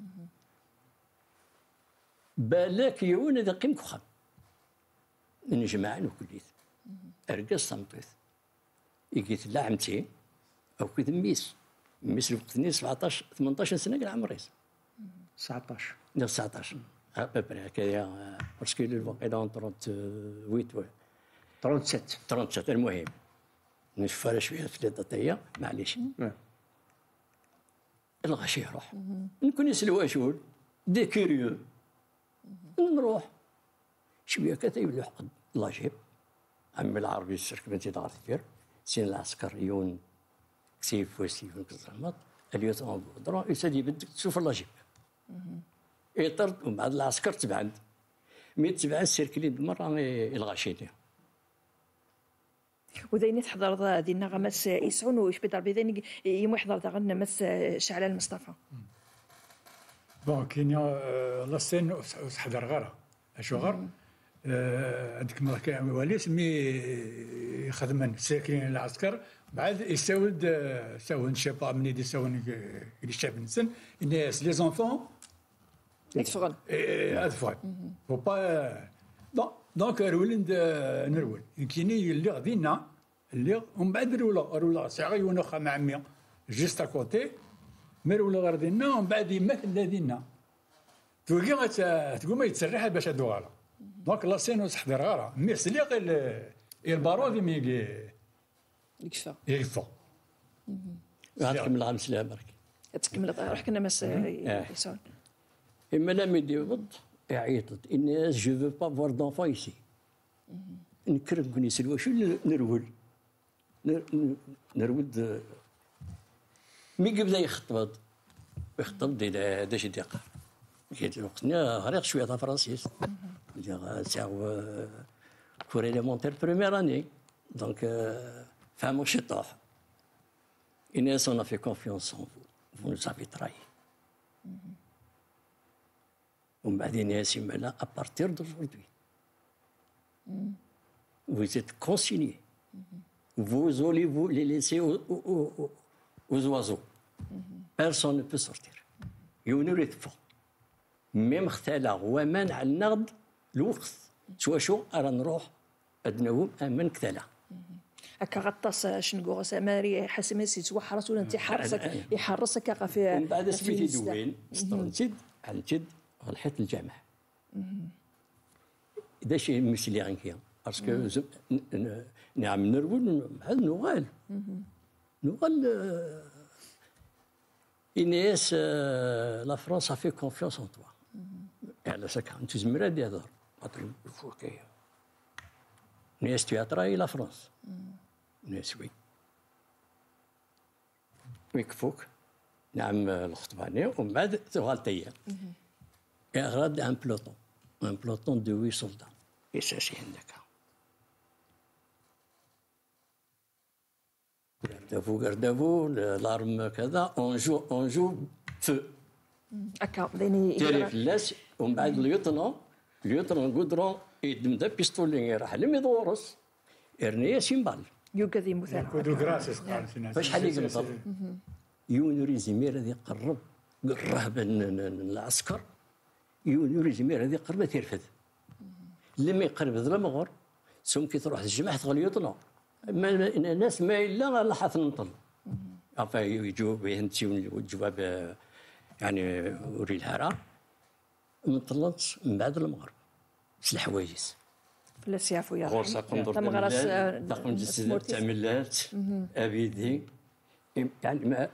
بالك يون ذا قيم كخم من جماعه وكليت ارقص تنطوث يقيت لا عمتي او كذا ميس ميس الوقت سبعطاش ثمنطاش سنه كاع عمريس تسعطاش لا تسعطاش ابري هكايا باسكو الوقيته ثمانية وثلاثين سبعة وثلاثين سبعة وثلاثين المهم نشفر شويه في الدطيه معليش الغاشي يروح نكون يسلوا شغل دي كيريو نروح شويه كتايب الحق الله يجيب عمي العربي الشرك بنتي دار كثير سين العسكريون سيف وسيف كزرمط اليوم درا يسدي بدك تشوف الله يجيب يطرد ومن بعد العسكر تبعد مي تبع السيركلين بالمره الغاشيني وذيني تحضر دينا غمس يسعون وش بيدار بذيني يمو يحضر داغن مس شعلان مصطفى. بون كاين لاسين حضر غارة اشوغر عندك مركا وليس مي يخدمن ساكنين العسكر بعد يساود ساون شابا مني دي ساون الشعب نسن الناس لي زونفون يتفغل ادفع فو با دونك رولند نرول كاينين اللي غادينا اللي ومن بعد رولا رولا صغير ونخ مع عمي جيست اكوتي مرولا غادينا ومن بعد يمات لدينا توقي ما تقول ما يتسرح باش هادو غالا دونك لاسين تحضر غالا مي سلي غير البارود مي يكفى يكفى غنكمل غنسلها برك تكمل روح كنا مس يسون اما لا ميدي ضد عيطت الناس جو فو با فوار دونفون ايسي نكرم كون يسلوا شو نرول نرود مي قبل يخطب يخطب دي داش دقيقه كيت وقتنا غير شويه تاع فرنسيس تاع كور إليمونتير بروميير اني دونك فهموا شي طاح الناس اون في كونفيونس ان فو فو نو سافي تراي ومن بعد الناس يمالا ابارتير دوجوردي vous êtes consignés vous allez vous les laisser aux, aux, aux oiseaux personne ne peut sortir يونور يتفق ميم اختلا ومن على النغد الوقت سوا شو ارى نروح ادناهم امن كتلا هكا غطاس شنقو سماري حسمسي سوا حرس ولا انت حرسك يحرسك هكا في من بعد سميتي دوين استنتد على الجد غلحيت الجامعه اذا شي مسلي غنكيا باسكو نعم نرول مع نوغال نوغال الناس لا فرنسا في كونفيونس ان توا على ساك انت زمرا دي هضر مطرب فوكيه ناس تياتراي لا فرنسا ناس وي ويكفوك نعم الخطباني ومن بعد تغال تيار اغراض ان بلوطون ان بلوطون دو وي سولدا اساسي عندك غردافو غردافو لارم كذا اون جو اون جو فو هكا ديني تيري فلاس ومن بعد اليوتنون اليوتنون قدرون يدم دا بيستولي راح لم يدورس ارنيا سيمبال يوكا ذي مثال كودو غراسيس فاش حال يقنطر يونوري زمير هذه قرب قرب العسكر يونوري زمير هذه قرب تيرفد لما يقرب ذا المغور ثم كي تروح الجماعة تغليوطنا ما الناس ما الا لا حتنطل عفا يجوا يهنتي والجواب يعني وري الهرا مطلت من بعد المغرب بس الحوايجس في السياف ويا غورسا قندور تمغرس تقوم جسد تعملات ابيدي يعني ما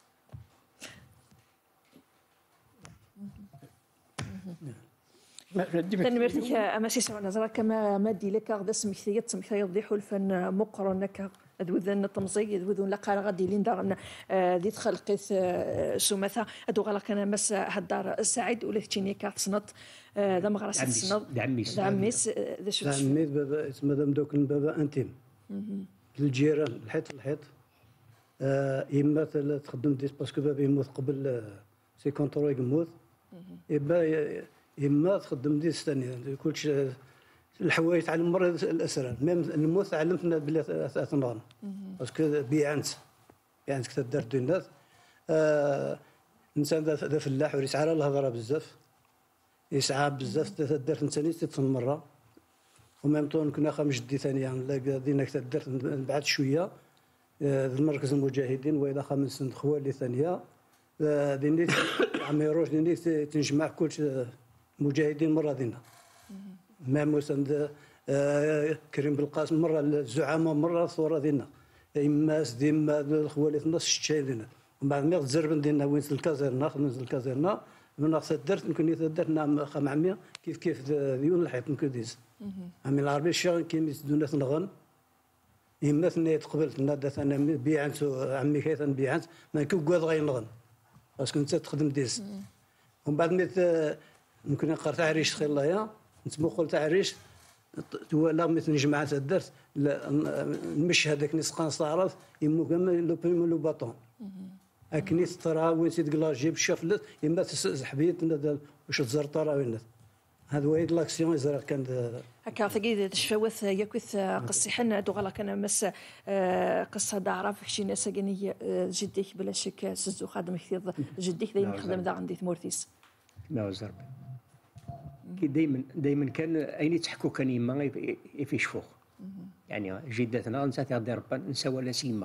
تنمرتك اماسي سوا نظرا كما مادي لك غدا سمكثيه سمكثيه يوضحوا الفن مقرنك ذوذن التمزي ذوذن لقى غادي لين دارنا دي تخلقيت سمثا ادو غلا كان مس هالدار السعيد ولا تشيني كات سنط ذا مغرس السنط دعميس دعميس ذا شو دعميس بابا اسمه مدام دوك بابا انتيم الجيران الحيط الحيط اما تخدم ديس باسكو بابا يموت قبل سي كونترول يموت اما اما تخدم ديس ثاني كلشي الحوايج تعلم مره الاسرار ميم الموت علمتنا بلي اثنان باسكو بيعنت بيعنت كثر دارت الناس الانسان ذا فلاح ويسعى على الهضره بزاف يسعى بزاف دارت ثاني ست مره وميم طون كنا خمس جدي ثانيه دينا كثر دارت بعد شويه المركز المجاهدين والى خمس خوالي ثانيه ديني عميروش ديني تنجمع كل مجاهدين مره دينا مام وسند كريم بالقاسم مره الزعماء مره صوره دينا اماس ديما الخوالي النص الشاي دينا ومن بعد ما تزربن دينا وين الكازيرنا نزل الكازيرنا من اخس درت نكون درت نعم خام عمي كيف كيف ديون الحيط نكون ديز عمي العربي الشغل كيما يسدونا نغن اما ثني تقبلت نادت انا بيعنت عمي كيثن بيعنت ما كيف قاد غينغن باسكو انت تخدم ديز ومن بعد ميت ممكن نقرا تاع عريش خير الله يا نتمو قلت تاع عريش لا مثل جماعه الدرت نمشي هذاك نسقان صارت يمو كما لو بريمو لو باطون اكني ترى وين سيد كلاجي بالشفلت يما تسحبيت واش تزرطرا وين هذا هو لاكسيون يزرع كان هكا ثقيل تشفوث يكوث قصي حنا دوغلا كان مس قصه دارا في شي ناس كاني جديك بلا شك سزو خادم كثير جديك دايما خدم ذا عندي ثمورتيس لا زرب كي دايما دايما كان اين تحكوا كان يما في شفوخ يعني جدتنا نسات غادي ربا نساو لا سيما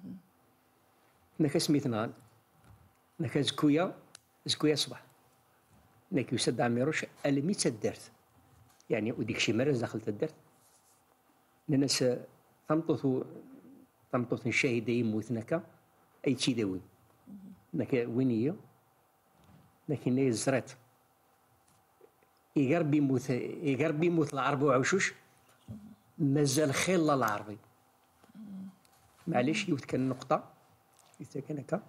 نك سميتنا نك زكويا زكويا صباح نك يسد عميروش المي تدرت يعني وديك شي مرز دخلت الدرت الناس تمطث تمطث الشاهد يموتنك اي شي داوي نك وين هي لكن هي زرات يقرب يموت يقرب يموت العربي وعوشوش مازال خيل العربي معليش يوت كان نقطه إذا كان هكا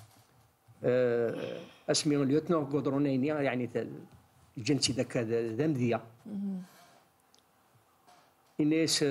أه اسمي اليوتنو قدرونيني يعني الجنسي ذاك ذا مذيا الناس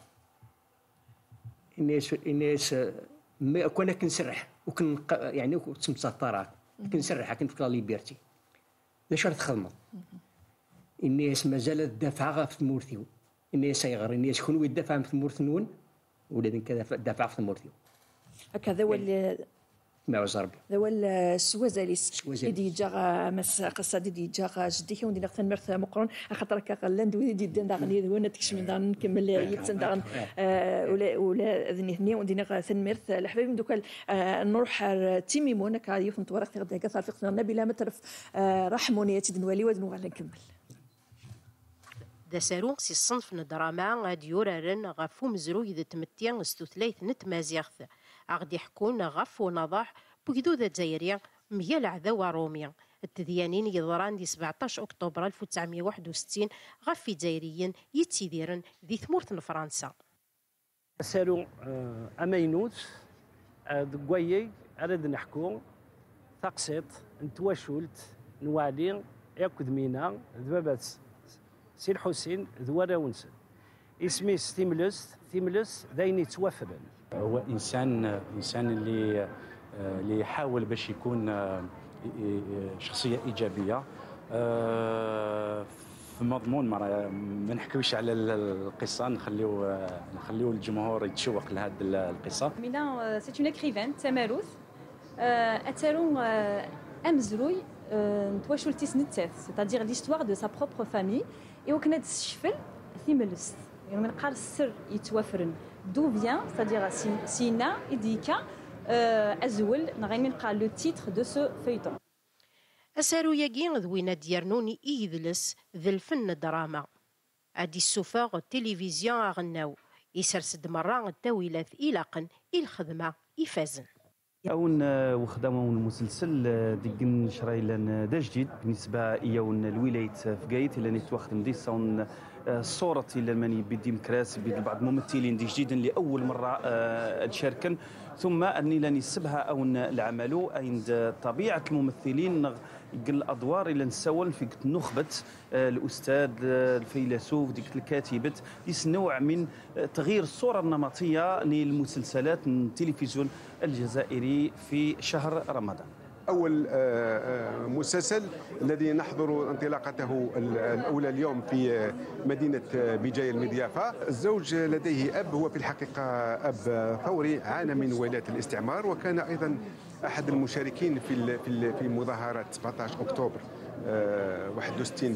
الناس الناس كنا كنسرح وكن يعني تسمى الطراق كنسرح كنت في ليبرتي لا شرط خدمت الناس مازالت دافعه في ثمورتيو الناس يغر الناس شكون يدافع في ثمورت نون ولادن كذا دافع في ثمورتيو هكذا ولا ما زربي ذو السوازاليس دي جا مس قصه دي جا جديك وندير نختن مرث مقرون خاطر كغلند ودي دي داغني وانا تكشمي داغ نكمل يتسن داغ ولا ولا ذني ثني وندير ثن مرث الحبايب دوك نروح تيمي مونا كيف نتورق غدا كثر في نبيله مترف رحموني تدنوالي ودن وغلا نكمل دسارون سي الصنف الدراما غادي يورارن غفو مزروي إذا تمتيا استثليث نتمازيغث غادي يحكون غف ونضاح بكدودة جزائرية ميال عذاوة روميا التديانين يضران دي سبعطاش أكتوبر ألف وتسعمائة وواحد وستين غفي جزائريين يتسيديرن ذي ثمورة فرنسا سالو أمينوت دقويي أريد نحكو تقسيط نتواشولت نوالي ياكد مينا ذبابات سي الحسين ذوارا ونسن اسمي ستيملس ستيملس دايني توافرن هو انسان انسان اللي اللي يحاول باش يكون شخصيه ايجابيه في مضمون ما نحكيوش على القصه نخليو نخليو الجمهور يتشوق لهذه القصه. مينا سي اون اكريفان تماروث اتارو امزروي نتواشول تيس نتاث سيتادير ليستوار دو سا بروبر فامي اي وكنا تشفل ثيملس يعني من قال السر يتوافرن دو فيان سيتادير سينا ايديكا ازول نغير من قال لو تيتر دو سو فيتون أسارو ياكين ذوينا ديارنوني إيذلس ذا الفن الدراما عدي السوفاغ التلفزيون أغناو يسرسد مرة التاويلات إلاقا الخدمة يفازن أون وخدمة المسلسل ديكن شرايلان دا جديد بالنسبة إيون الولاية فقايت إلا نتواخدم دي صون صورة إلا ماني بديم كراس بعض الممثلين دي جديدا لأول مرة تشاركن ثم أني لاني سبها أو العملو عند طبيعة الممثلين الأدوار اللي نسول في نخبة الأستاذ الفيلسوف ديك الكاتبة ديس نوع من تغيير الصورة النمطية للمسلسلات التلفزيون الجزائري في شهر رمضان. أول مسلسل الذي نحضر انطلاقته الأولى اليوم في مدينة بجاية المضيافة. الزوج لديه أب هو في الحقيقة أب ثوري عانى من ولاية الاستعمار وكان أيضا أحد المشاركين في في مظاهرات سبعطاش أكتوبر واحد وستين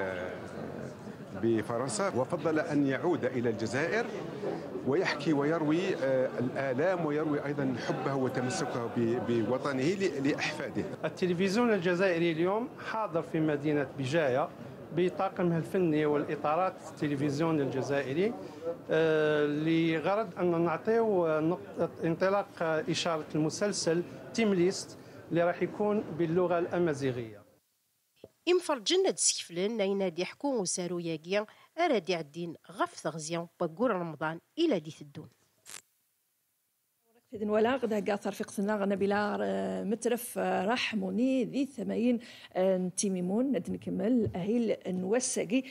بفرنسا وفضل أن يعود إلى الجزائر ويحكي ويروي الآلام ويروي أيضا حبه وتمسكه بوطنه لأحفاده. التلفزيون الجزائري اليوم حاضر في مدينة بجاية بطاقمه الفني والإطارات التلفزيون الجزائري لغرض أن نعطيو انطلاق إشارة المسلسل تيم ليست اللي راح يكون باللغة الأمازيغية. إمفرجن تسكفلن ناينادي يحكون وسارو ياكيا أرادي عدين غف تغزيان بقور رمضان إلى دي ثدون إذن ولا غدا قاثر في قتنا غنا بلا مترف رحموني ذي ثمانين نتيميمون نكمل أهيل نوسقي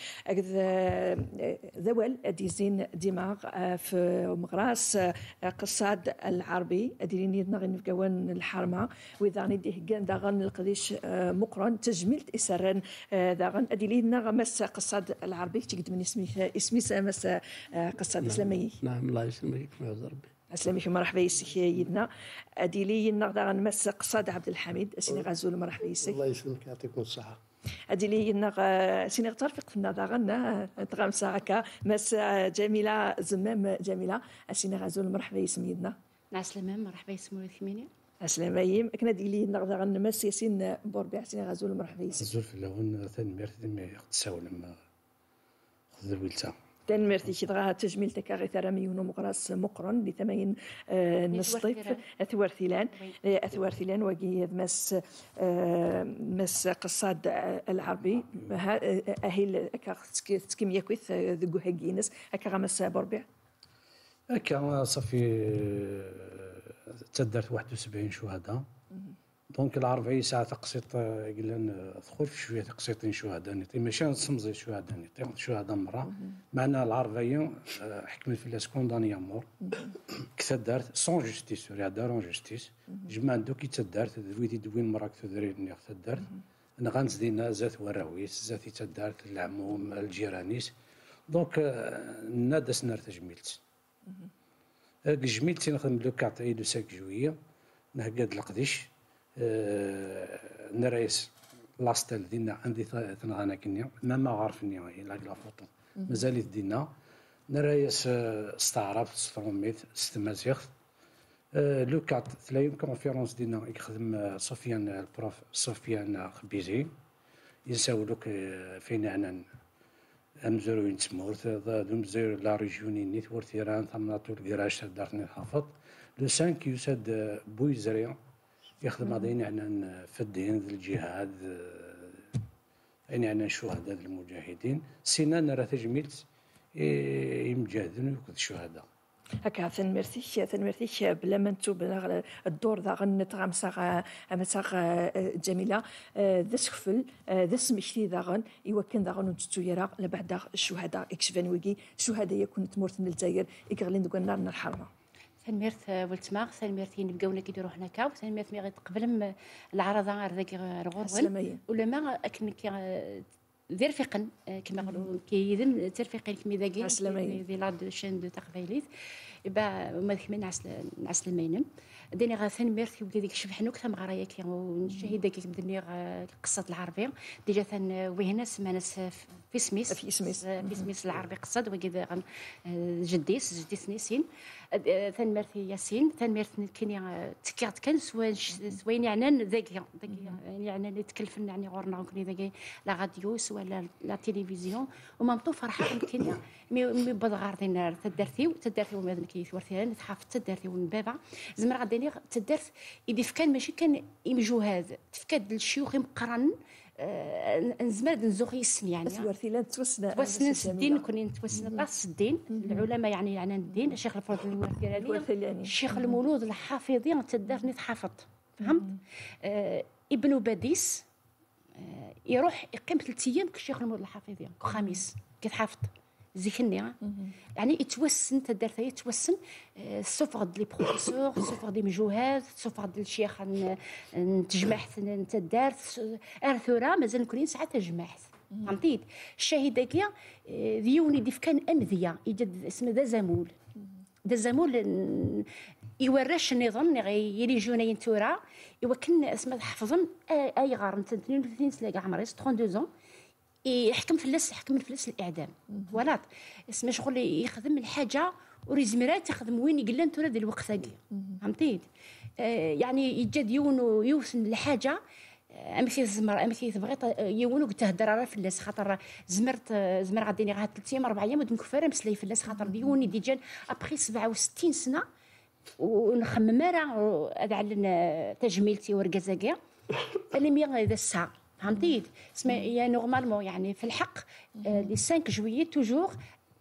ذوال ديزين دماغ في مغراس قصاد العربي أديني نغن في جوان الحرمة وإذا نديه جان داغن القديش مقرن تجميل إسران داغن أديني نغمس قصاد العربي تجد من اسمي اسمي مس قصاد الإسلامي. نعم الله يسلمك يا ربي. أسلمك مرحبا يسك يدنا أديلي النغدا غنمس قصاد عبد الحميد سيني غازول مرحبا يسك الله يسلمك يعطيكم الصحة. أديلي النغ سيني غترفق في النغدا غنا تغمس هكا مس جميلة زمام جميلة سيني غازول مرحبا يسم يدنا. نعسلامة مرحبا يسمو الثمانية. أسلامة يم كنا ديلي النغدا غنمس ياسين بوربيع سيني غازول مرحبا يسك. غازول في اللون ثاني مرتين ما يقتساو لما خذ الويلتا. تن مرتي شي دغا تجميل تكاغي ثرامي ونمغراس مقرن لثمانين نصطيف اثوار ثيلان اثوار ثيلان وقي مس مس قصاد العربي اهيل تسكيم ياكوث ذو هاكينس هكا غمس بربيع هكا صافي تدرت واحد وسبعين شهداء دونك العربي ساعة تقسيط قلنا دخل في شوية تقسيطين شهداء نيطي ماشي نصمزي شهداء نيطي شهداء مرة معنا العربية حكمت في الاسكوندانيا مور كتدارت سون جوستيس سوريا دارون جوستيس جمع دوك كتدارت دويتي دوين مرة كتدري نيغ تدارت انا غنزدينا زات وراويس زاتي تدارت العموم الجيرانيس دونك نادس نار تجميلت جميلتي نخدم لو كارتي دو ساك جوية نهقاد القديش أه نرايس لاستيل دينا عندي تنغانا كنيا ما ما عارفني إلا لا فوتو مازال دينا نرايس استعرب ستروميت ستمازيغ أه لو كات ثلاثين كونفيرونس دينا يخدم سفيان البروف سفيان خبيزي يساولوك فين عنان امزرو ينتمورت ذا مزير لا ريجيوني نيت ورثيران ثمناتور كراش دارتني حافظ لو سانك يساد بويزريا يخدم هذين عنا في الدين ذي الجهاد يعني عنا الشهداء المجاهدين سنان راه تجميلت يمجاهدون ويكون الشهداء هكا ثنمرتي ثنمرتي بلا ما نتوب الدور ذا غنت غمسا غمسا جميله ذا سكفل ذا سمشتي ذا غن يوكن ذا غن نتو يرا لبعد الشهداء اكشفان ويكي الشهداء يكون تمورت من الجزائر يقغلين دوك النار الحرمه ثنميرت ولتماغ ثنميرتين نبقاو نكيديرو حنا كاو ثنميرت مي قبل العرضه غير ذاك الغرول ولا ما اكن ذي رفيقن كما يقولوا كيدن ترفيقين كمي ذاكي ذي لاد شين دو تقبيليت با ما ذيك من نعس نعس المينم ديني غا ثنميرت يبدا ديك شبحنوك ثم غرايا كي ونشهد داك كدني القصه العربيه ديجا ثن وهنا سمانس في سميس في سميس في سميس العربي قصد وكذا جديس جديس نيسين ثنميرت ياسين ثنميرت كني تكات كان سوا سوين يعني ذاك يعني نتكلفن يعني غورنا كني ذاك لا راديو سوا لا تيليفزيون وما مطو فرحه كني مي بضغار دينا تدرتي تدرتي وما ذنكي ثورثيان تحاف تدرتي ونبابا زمر غادي تدرت يدي فكان ماشي كان يمجوهاد تفكاد الشيوخ مقرن نزمر نزوغ يسن يعني ثورثيان توسنا توسنا الدين كوني توسنا راس الدين العلماء يعني يعني الدين الشيخ الفرد الورثياني الشيخ المولود الحافظين تدرني تحافظ فهمت آه ابن باديس آه يروح يقيم ثلاث ايام كالشيخ المولود الحافظين خميس كيتحافظ زيكني يعني يتوسن تدرتي يتوسن سوف غد لي بروفيسور سوف غد مجوهات سوف غد الشيخ نتجمعت نتدارت ارثورا مازال نكونين ساعات تجمعت فهمتيت الشاهده كيا ديوني ديف كان امذيه يجد اسمه ذا زمول ذا زمول يورش النظام يلي جونين تورا يوكن اسمه حفظن اي غار اثنين وثلاثين سنه كاع عمري اثنين وثلاثين يحكم في اللص يحكم في اللص الاعدام ولات اسمه شغل يخدم الحاجه وريزمرات يخدم وين يقلن ترى ذي الوقت ثاقي فهمتيت آه يعني يجد يونو يوسن الحاجه امثي زمر امثي تبغي يونو تهدر راه في اللص خاطر زمرت زمر غاديني غا ثلاث ايام اربع ايام ودن كفاره مسلي في اللص خاطر ديوني ديجان ابخي سبعة وستين سنه ونخمم راه هذا على تجميلتي وركزاكيا اللي مي هذا الساعه فهمتيت اسمع يا نورمالمون يعني في الحق لي خمسة جويي توجور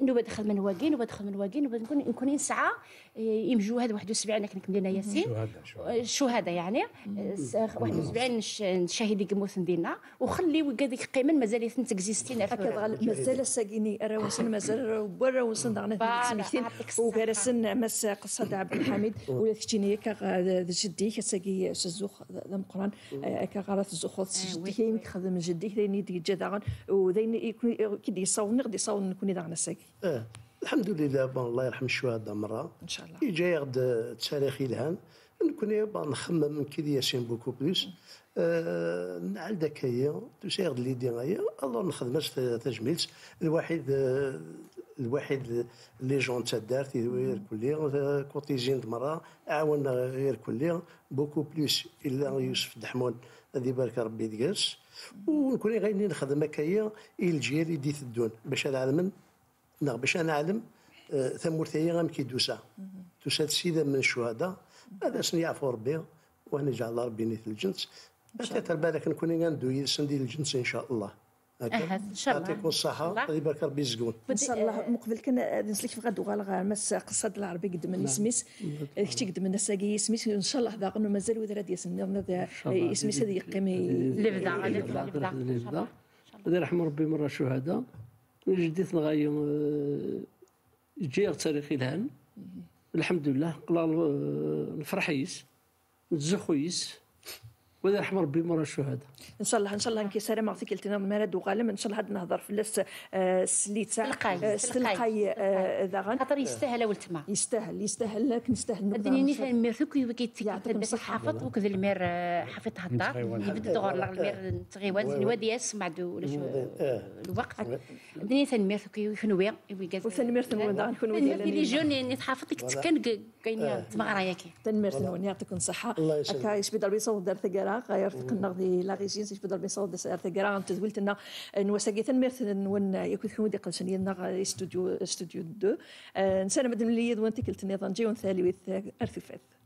نوبه دخل من واقين نوبه دخل من واقين نوبه نكون نكون نسعى يمجوا هذا واحد وسبعين كنا كملنا ياسين الشهداء يعني واحد وسبعين الشهيد يقموث ندينا وخليو ديك القيمه مازال تنتكزيستين هكذا مازال ساكيني راوسن مازال برا وسن دغنا سميتين وكرسن مس قصه عبد الحميد ولا تشتيني كا جدي كساكي سزوخ ذم قران كغارات الزخوت جدي كاين يخدم جدي ثاني دي جدغن وذين يكون كي يصون غدي يصون نكون دغنا ساكي اه الحمد لله بان الله يرحم الشهداء مره ان شاء الله يجي يغد تاريخي الهان نكون بان نخمم من كي ياسين بوكو بلوس آه نعل داكايا تسيغد لي ديغايا الله نخدمش تجميلت الواحد آه الواحد لي جون تاع دارت غير كلي كوتيزين مره عاون غير كلي بوكو بلوس الا يوسف دحمون هذه بارك ربي دياس ونكون غادي نخدم هكايا الجيل يدي الدون باش نعلم باش نعلم آه ثمورتي غام كي دوسا دوسا السيده من الشهداء هذا سني يعفو ربي وانا جعل ربي نيت الجنس حتى بالك نكون غندوي سندي الجنس ان شاء الله هكا ان شاء الله يعطيكم الصحه الله يبارك ربي يزقون ان شاء الله مقبل كان نسلك في غدو غالغ مس قصه العربي قدم لي سميس كنتي قدم لنا ساقي سميس ان شاء الله هذا مازال ودرا ديال سنه سميس هذه يقيم لبدا لبدا لبدا الله يرحم ربي مره شهداء جديت الغايه جير تاريخي الهان الحمد لله قلال الفرحيس الزخويس وذا يرحم ربي مره الشهداء ان شاء الله ان شاء الله انكي سلام عطيك التنام مراد وغالم ان شاء الله هاد نهضر في لاس سليتا سلقاي ذاغن خاطر يستاهل ولتما يستاهل يستاهل لكن يستاهل نبدا ني نمير ثوك وكيت تدس حافظ وكذا المير حافظ هطا يبدا دغور المير تغيوان نوادياس معدو الوقت بدني ثنمير ثوك يفنويا ويقاز وثنمير ثنوان دغ نكونوا ديال لي جون ني تحافظ كان كاين تمغرايا كي تنمير ثنوان يعطيكم الصحه هكا يشبد ربي صوت دار ثقرا غير تقنغ لا ريجين يشبد ربي صوت دار ثقرا تزولت لنا نوساقي تنمير ثنوان يكون خمودي قلشن ينا استوديو استوديو اثنين نسالم بدن لي وانت كلت نظام جيون ثالث ارثفاث